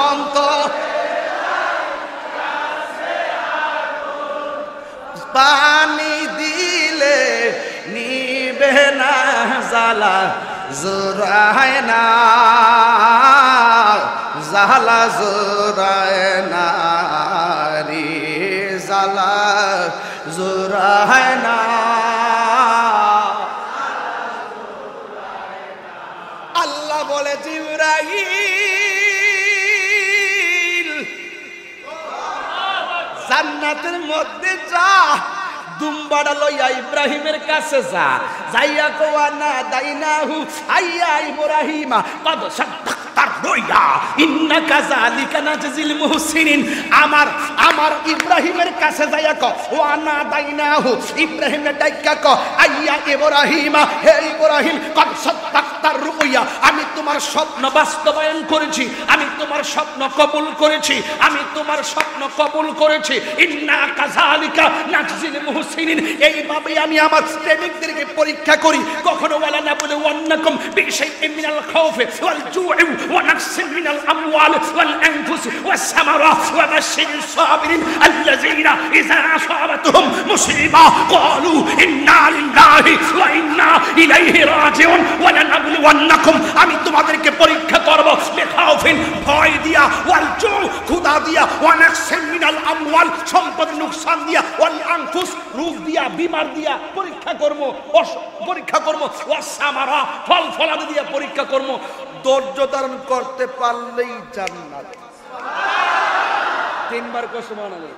পানি দিলে নিবে না জ্বালা জোরায় না, জ্বালা জোরায় না রে জ্বালা জোরায় না। আল্লাহ বলে, জিবরাইল জান্নাতের মধ্যে যা, দুম্বাড়া লইয়া ইব্রাহিমের কাছে যা, যাইয়া কোয়া না দাইনাহু আইয়া ইব্রাহিমা কদ সাদ্দাক্তার রুইয়া ইন্নাকা যালিকা নাজজিল মুহসিনিন। আমার ইব্রাহিমের কাছে যাইয়া কো ওয়া না দাইনাহু, ইব্রাহিমের ডাইকা কো আইয়া ইব্রাহিমা, হে ইব্রাহিম কদ সাদ্দাক্তার রুইয়া, আমি তোমার স্বপ্ন বাস্তবায়ন করেছি, আমি তোমার স্বপ্ন কবুল করেছি, আমি তোমার স্বপ্ন কবুল করেছি। ইন্নাকা যালিকা নাজজিল মুহসিনিন, এইভাবে আমি আমার প্রেমিকদেরকে পরীক্ষা করি। কখনো ওয়ালা নাবলুওয়ান্নাকুম বিশাইইন মিনাল খাউফি ওয়াল জু'i ওয়া নাকসিন মিনাল আমওয়ালি ওয়াল আনফুসি ওয়াস সামারাত ওয়া বাশশিরিস সাবিরিন আল্লাযীনা ইযা আসাবাতুহুম মুসিবা ক্বালু ইন্না লিল্লাহি ওয়া ইন্না ইলাইহি রাজিউন। ওয়ালা নাবলুওয়ান্নাকুম, আমি তোমাদেরকে পরীক্ষা করব বিখাউফিন, ভয় দিয়া, ওয়াল জু', ক্ষুধা দিয়া, ওয়া নাকসিন মিনাল আমওয়াল, সম্পদ নুকসান দিয়া, ওয়াল আনফুস, রোগ দিয়া, বিমার দিয়া পরীক্ষা করব, পরীক্ষা করব, ওয়াস সামারা, ফল ফলাদি দিয়া পরীক্ষা করব। ধৈর্য ধারণ করতে পারলেই জান্নাত। 3 বার কো সুবহানাল্লাহ,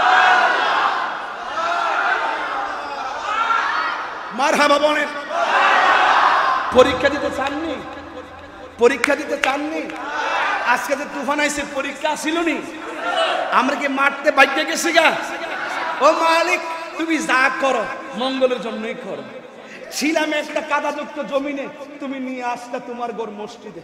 মারহাবা বলেন। পরীক্ষা দিতে চাননি? পরীক্ষা দিতে চাননি? আজকে যে তুফান আইছে পরীক্ষা ছিল নি, আমরা কি মারতে বাইকে গেছি গা? ও মালিক, তুমি যা করো মঙ্গলের জন্যই করো। ছিলাম একটা কাদাযুক্ত জমিনে, তুমি নিয়ে আসলে তোমার ঘর মসজিদে।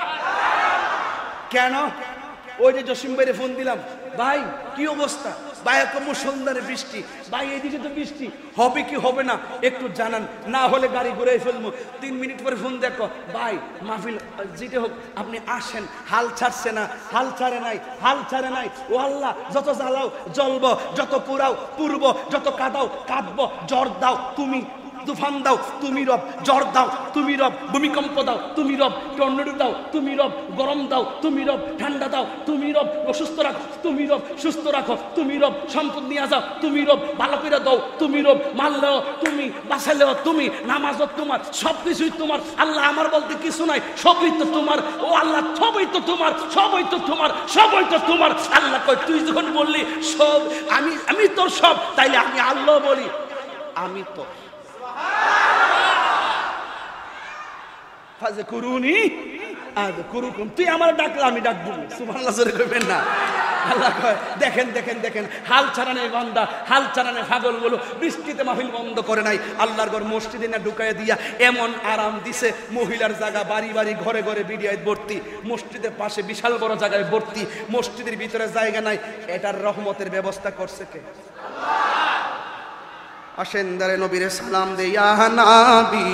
কেন? ওই যে জসিম ভাইরে ফোন দিলাম, ভাই কি অবস্থা? ভাই কম সন্ধ্যারে বৃষ্টি, ভাই এদিকে তো বৃষ্টি, হবে কি হবে না একটু জানান, না হলে গাড়ি ঘুরে ফেলবো। 3 মিনিট পরে ফোন দেখো, ভাই মাহফিল যেটা হোক আপনি আসেন। হাল ছাড়ছে না, হাল ছাড়ে নাই, হাল ছাড়ে নাই। ও আল্লাহ, যত জ্বালাও জ্বলবো, যত পুরাও পুরবো, যত কাঁদাও কাঁদবো। জ্বর দাও তুমি, তুফান দাও তুমি রব, জ্বর দাও তুমি রব, ভূমিকম্প দাও তুমি রব, টর্নেডো দাও তুমি রব, গরম দাও তুমি রব, ঠান্ডা দাও তুমি রব, অসুস্থ রাখো তুমি রব, সুস্থ রাখো তুমি রব, সম্পদ নিয়ে যাও তুমি রব, ভালো করে দাও তুমি রব, মারলেও তুমি, বাঁচালেও তুমি, নামাজও তোমার, সবকিছুই তোমার। আল্লাহ আমার বলতে কিছু নাই, সবই তো তোমার। ও আল্লাহ, সবই তো তোমার, সবই তো তোমার, সবই তো তোমার। আল্লাহ কয়, তুই যখন বললি সব আমি তোর সব, তাইলে আমি আল্লাহ বলি আমি তো তুই আমার ডাকলে আমি ডাকবো। সুবহানাল্লাহ জোরে কইবেন না? আল্লাহ কয়, দেখেন দেখেন দেখেন, হাল ছাড়ানে বান্দা, হাল ছাড়ানে পাগল বলো, বৃষ্টিতে মাহফিল বন্ধ করে নাই, আল্লাহর ঘর মসজিদে না ঢুকায় দিয়া এমন আরাম দিছে। মহিলার জায়গা বাড়ি বাড়ি ঘরে ঘরে বিডিআই ভর্তি, মসজিদের পাশে বিশাল বড় জায়গায় ভর্তি, মসজিদের ভিতরে জায়গা নাই। এটার রহমতের ব্যবস্থা করছে কে? আসেন দারে নবীরে সালাম দে, ইয়া নবী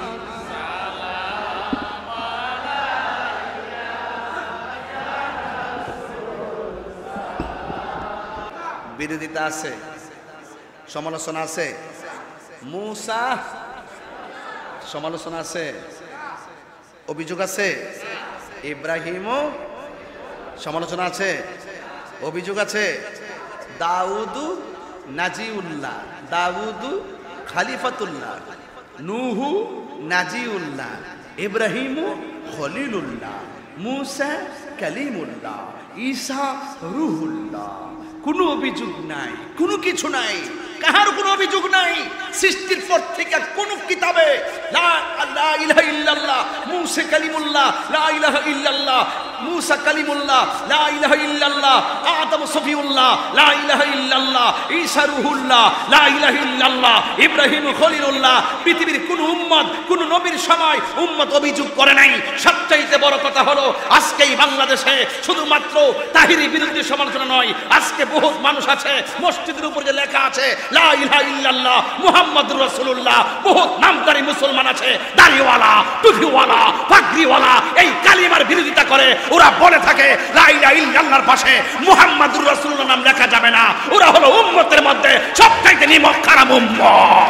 বিরোধিতা আছে, সমালোচনা আছে, মুসা সমালোচনা আছে, অভিযোগ আছে, ইব্রাহিমও সমালোচনা আছে, অভিযোগ আছে, দাউদু নাজিউল্লাহ, দাউদু খালিফাতুল্লাহ, নুহু নাজিউল্লাহ, ইব্রাহিমু খলিলুল্লাহ, মুসা কালিমুল্লাহ, ঈসা রুহুল্লাহ। কোনো অভিযোগ নাই, কোনো কিছু নাই, কাহার কোনো অভিযোগ নাই। সৃষ্টির পর থেকে কোন কিতাবে লা ইলাহা ইল্লাল্লাহ মুসা কালিমুল্লাহ, লা ইলাহা ইল্লাল্লাহ মুসা কালিমুল্লাহ, লা ইলাহা ইল্লাল্লাহ আদম সফিউল্লাহ, লা ইলাহা ইল্লাল্লাহ ঈসা রুহুল্লাহ, লা ইলাহা ইল্লাল্লাহ ইব্রাহিম খলিলুল্লাহ। পৃথিবীর কোন উম্মত, কোন নবীর সময় উম্মত অভিযোগ করে নাই। সবচাইতে বড় কথা হলো, আজকে এই বাংলাদেশে শুধুমাত্র তাহিরি বিরুদ্ধে সমালোচনা নয়, আজকে বহুত মানুষ আছে মসজিদের উপর যে লেখা আছে লা ইলাহা ইল্লাল্লাহ মুহাম্মাদুর রাসূলুল্লাহ, বহুত নামধারী মুসলমান আছে, দাড়িওয়ালা, টুপিওয়ালা, পাগড়িওয়ালা, এই কালিমার বিরোধিতা করে। ওরা বলে থাকে লা ইলাহা ইল্লাল্লাহর পাশে মুহাম্মাদুর রাসূলুল্লাহ নাম লেখা যাবে না। ওরা হলো উম্মতের মধ্যে সবচাইতে নিমক খারাপ উম্মত।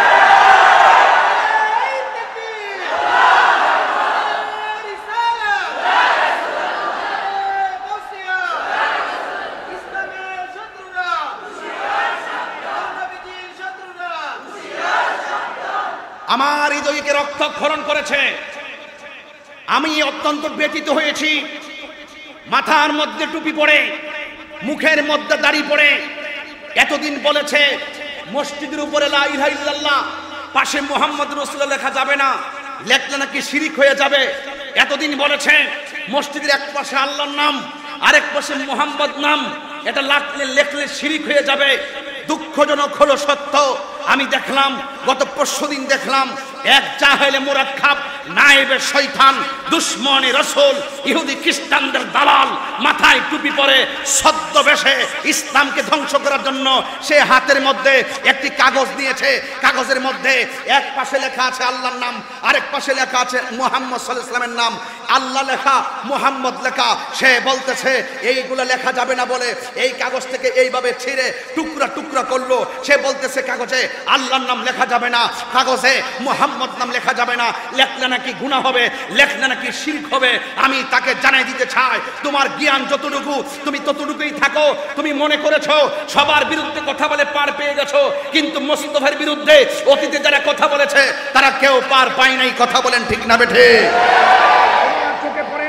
আমার হৃদয়কে রক্তক্ষরণ করেছে। আমি অত্যন্ত ব্যথিত হয়েছি। মাথার মধ্যে টুপি পরে, মুখের মধ্যে দাড়ি পরে এতদিন বলেছে মসজিদের উপরে লা ইলাহা ইল্লাল্লাহ, পাশে মুহাম্মদ রাসূলুল্লাহ লেখা যাবে না, লেখলে নাকি শিরিক হয়ে যাবে। এতদিন বলেছে মসজিদের এক পাশে আল্লাহর নাম, আরেক পাশে মুহাম্মদ নাম, এটা লেখলে শিরিক হয়ে যাবে। দুঃখজনক হলো সত্য, আমি দেখলাম গত পরশুদিন দেখলাম এক জাহেলে মুরাক্কাব নায়েবে শয়তান দুশমনে রাসূল ইহুদি খ্রিস্টানদের দালাল মাথায় টুপি পরে ছদ্মবেশে ইসলামকে ধ্বংস করার জন্য সে হাতের মধ্যে একটি কাগজ নিয়েছে। কাগজের মধ্যে এক পাশে লেখা আছে আল্লাহর নাম, আরেক পাশে লেখা আছে মুহাম্মদ সাল্লাল্লাহু আলাইহি ওয়াসাল্লামের নাম। আল্লাহ লেখা, মুহাম্মদ লেখা। সে বলতেছে এইগুলো লেখা যাবে না বলে এই কাগজ থেকে এইভাবে ছিঁড়ে টুকরা টুকরা করলো। সে বলতেছে কাগজে আল্লাহর নাম লেখা যাবে না, কাগজে মুহাম্মদ নাম লেখা যাবে না, লেখলে নাকি গুনাহ হবে, লেখলে নাকি শিরক হবে। আমি তাকে জানাই দিতে চাই, তোমার জ্ঞান যতটুকু তুমি ততটুকুই থাকো। তুমি মনে করেছো সবার বিরুদ্ধে কথা বলে পার পেয়ে গেছো, কিন্তু মোস্তফার বিরুদ্ধে অতীতে যারা কথা বলেছে তারা কেউ পার পায় নাই। কথা বলেন ঠিক না বেঠে? চোখে পড়ে না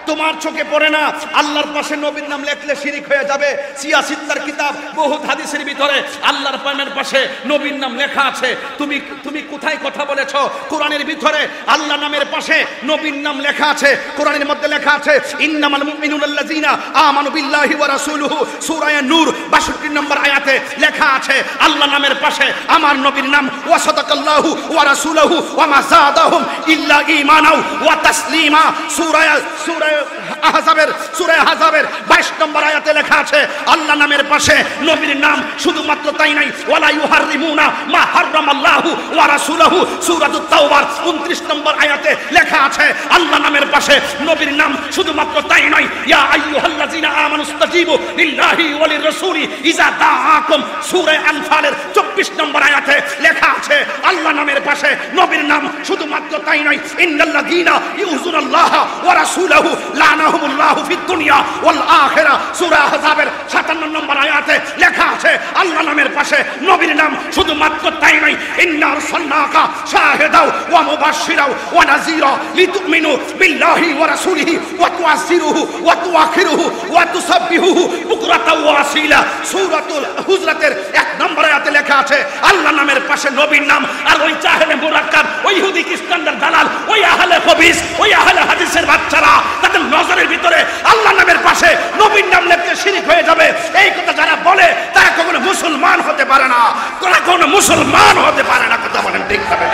তোমার চোখে পড়ে না। আল্লাহর পাশে নবীর নাম লিখলে শিরিক হয়ে যাবে। সিয়াসিত্তার কিতাব বহুত হাদিসের ভিতরে আল্লাহর প্রেমের পাশে নবীর নাম লেখা আছে। তুমি কোথায় কথা বলেছো? কোরআনের ভিতরে আল্লাহ নামের পাশে নবীর নাম লেখা আছে। কোরআনের মধ্যে লেখা আছে ইন্নামাল মুমিনুনাল্লাযিনা আমানু বিল্লাহি ওয়া রাসূলুহু, সূরা নূর 62 নম্বর আয়াতে লেখা আছে আল্লাহ নামের পাশে আমার নবীর নাম। ওয়া সাদাকাল্লাহু ওয়া রাসূলুহু ওয়া মা যাদাহুম ইল্লা ঈমানাও ওয়া তাসলিমা, সূরা আহজাবের 22 নম্বর আয়াতে লেখা আছে আল্লাহ নামের পাশে নবীর নাম। শুধুমাত্র তাই নাই, ওয়ালা ইউহাররিমুনা মা হারামাল্লাহু ওয়া রাসূলুহু, সূরাতুত তাওবার 29 নম্বর আয়াতে লেখা আছে আল্লাহ নামের পাশে নবীর নাম। শুধুমাত্র তাই নয়, ইয়া আইয়ুহাল্লাযিনা আমানুস্তাজিবু লিল্লাহি ওয়া লিররাসূলি ইযা দাআকুম, সূরা আনফালের 24 নম্বর আয়াতে লেখা আছে আল্লাহ নামের পাশে নবীর নাম। শুধুমাত্র তাই নয়, ইন্নাল্লাযিনা ইউযুনাল্লাহা ওয়া রাসূলুহু লানাহুমুল্লাহু ফিদ দুনিয়া ওয়াল আখিরা, সূরা আহজাবের 57 নম্বর আয়াতে লেখা আছে আল্লাহ নামের পাশে নবীর নাম। শুধুমাত্র তাই নয়, ইন্না আরসালনাকা শাহিদাও ওয়া মুবাশশিরাও ওয়া নাযীরা লিতুমিনু বিল্লাহি ওয়া রাসূলিহি ওয়া তুআসসিরুহু ওয়া তুআখিরুহু ওয়া তুসাব্বিহুহু বুকরাতাও ওয়া আসীলা, সূরাতুল হুজরাতের 1 নম্বর আয়াতে লেখা আছে আল্লাহ নামের পাশে নবীর নাম। আর ওই জাহেলে মুরাক্কাব, ওই ইহুদি খ্রিস্টানদের দালাল, ওই আহলে হাদিস, ওই আহলে হাদিসের বাচ্চারা তাদের নজরের ভিতরে আল্লাহ নামের পাশে নবীর নাম লিখতে শিরিক হয়ে যাবে, এই কথা যারা বলে তারা কখনো মুসলমান হতে পারে না। তারা কখনো মুসলমান হতে পারে না। কথা বলেন ঠিক হবে?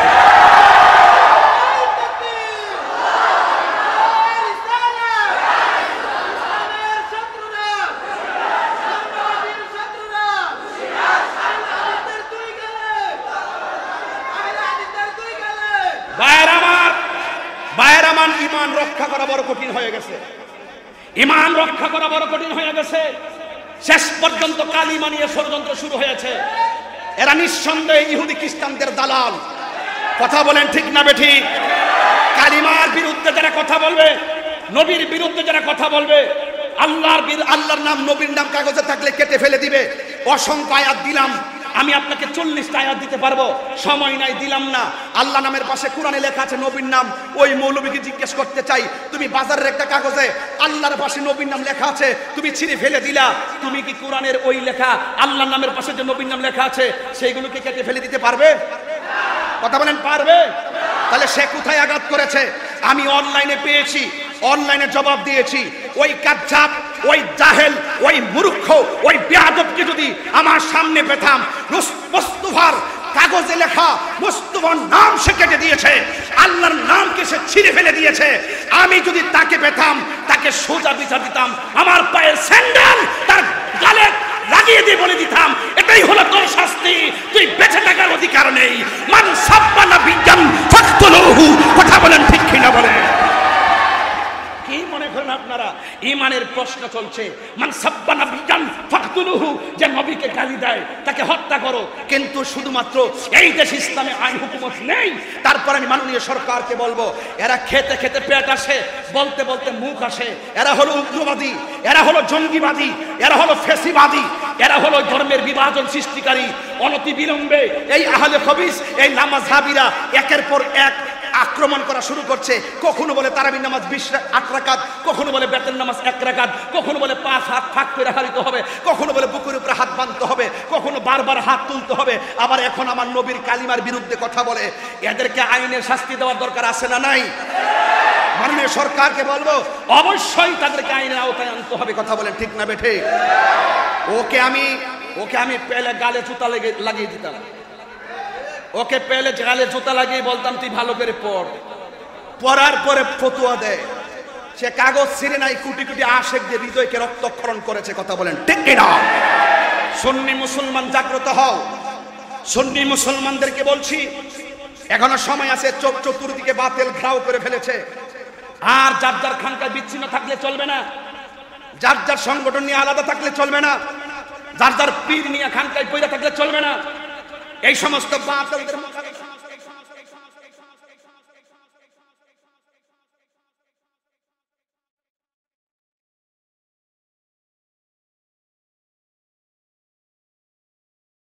ইমান রক্ষা করা বড় কঠিন হয়ে গেছে। ইমান রক্ষা করা বড় কঠিন হয়ে গেছে। শেষ পর্যন্ত কালিমা নিয়ে ষড়যন্ত্র শুরু হয়েছে। এরা নিঃসন্দেহে ইহুদি খ্রিস্টানদের দালাল। কথা বলেন ঠিক না বেঠিক? কালিমার বিরুদ্ধে যারা কথা বলবে, নবীর বিরুদ্ধে যারা কথা বলবে, আল্লাহর নাম নবীর নাম কাগজে থাকলে কেটে ফেলে দিবে। অসংখ্য আয়াত দিলাম, আমি আপনাকে 40টা আয়াত দিতে পারবো, সময় নাই, দিলাম না। আল্লাহ নামের পাশে কোরআনে লেখা আছে নবীর নাম। ওই মৌলবীকে জিজ্ঞেস করতে চাই, তুমি বাজারের একটা কাগজে আল্লাহর পাশে নবীর নাম লেখা আছে, তুমি ছিঁড়ে ফেলে দিলা, তুমি কি কোরআনের ওই লেখা আল্লাহর নামের পাশে যে নবীর নাম লেখা আছে সেইগুলোকে কেটে ফেলে দিতে পারবে? কথা বলেন, পারবে? তাহলে সে কোথায় আঘাত করেছে? আমি অনলাইনে পেয়েছি, অনলাইনে জবাব দিয়েছি। ওই কাজ্জাব, ওই জাহেল, ওই মূর্খ, ওই বেয়াদবকে যদি আমার সামনে পেতাম, মুস্তাফার কাগজে লেখা মুস্তাফার নাম সে কেটে দিয়েছে, আল্লাহর নামকে সে ছিঁড়ে ফেলে দিয়েছে। আমি যদি তাকে পেতাম, তাকে সোজা বিচার দিতাম, আমার পায়ের স্যান্ডেল তার গালে লাগিয়ে দিয়ে বলে দিতাম, এটাই হলো তোর শাস্তি, তুই বেঁচে থাকার অধিকার নেই। মান সাব্বানা বিজ্ঞান ফাকতুলুহু। কথা বলেন ঠিক কিনা বলেন? কি মনে করেন আপনারা? ঈমানের প্রশ্ন চলছে। মান সাব্বানা বিজ্ঞান ফাকতুলুহু, যে নবীকে গালি দেয় তাকে হত্যা করো। কিন্তু শুধুমাত্র এই দেশ ইসলামে আইন হুকুমত নেই। তারপর আমি মাননীয় সরকারকে বলবো, এরা খেতে খেতে পেট আসে, বলতে বলতে মুখ আসে। এরা হলো উগ্রবাদী, এরা হলো জঙ্গিবাদী, এরা হলো ফেসিবাদী, এরা হলো ধর্মের বিভাজন সৃষ্টিকারী। অনতি বিলম্বে এই আহলে হাদিস, এই নামাজহাবীরা একের পর এক আক্রমণ করা শুরু করছে। কখনো বলে তারাবির নামাজ 8 রাকাত, কখনো বলে বেতের নামাজ 1 রাকাত, কখনো বলে 5 হাত ফাঁক করে হারিতে হবে, কখনো বলে বুকের উপরে হাত বাঁধতে হবে, কখনো বারবার হাত তুলতে হবে। আবার এখন আমার নবীর কালিমার বিরুদ্ধে কথা বলে। এদেরকে আইনের শাস্তি দেওয়ার দরকার আছে না নাই? মাননীয় সরকারকে বলবো, অবশ্যই তাদেরকে আইনের আওতায় আনতে হবে। কথা বলেন ঠিক না বেঠে? ওকে আমি পেলে গালে জুতা লাগিয়ে দিতাম, ওকে পেলে গালে জুতা লাগিয়ে বলতাম তুই ভালো করে পড়। পড়ার পরে ফতোয়া দেয়। সে কাগজ ছিঁড়ে নাই, কোটি কোটি আশেকদের হৃদয়কে রক্তক্ষরণ করেছে। কথা বলেন ঠিক না? সুন্নি মুসলমান জাগ্রত হও। সুন্নি মুসলমানদেরকে বলছি, এখনো সময় আছে। চোখ চতুর্দিকে বাতিল ঘেরাও করে ফেলেছে। আর যার যার খানকায় বিচ্ছিন্ন থাকলে চলবে না, যার যার সংগঠন নিয়ে আলাদা থাকলে চলবে না, যার যার পীর নিয়ে খানকায় পয়রা থাকলে চলবে না। এই সমস্ত বাতিলদের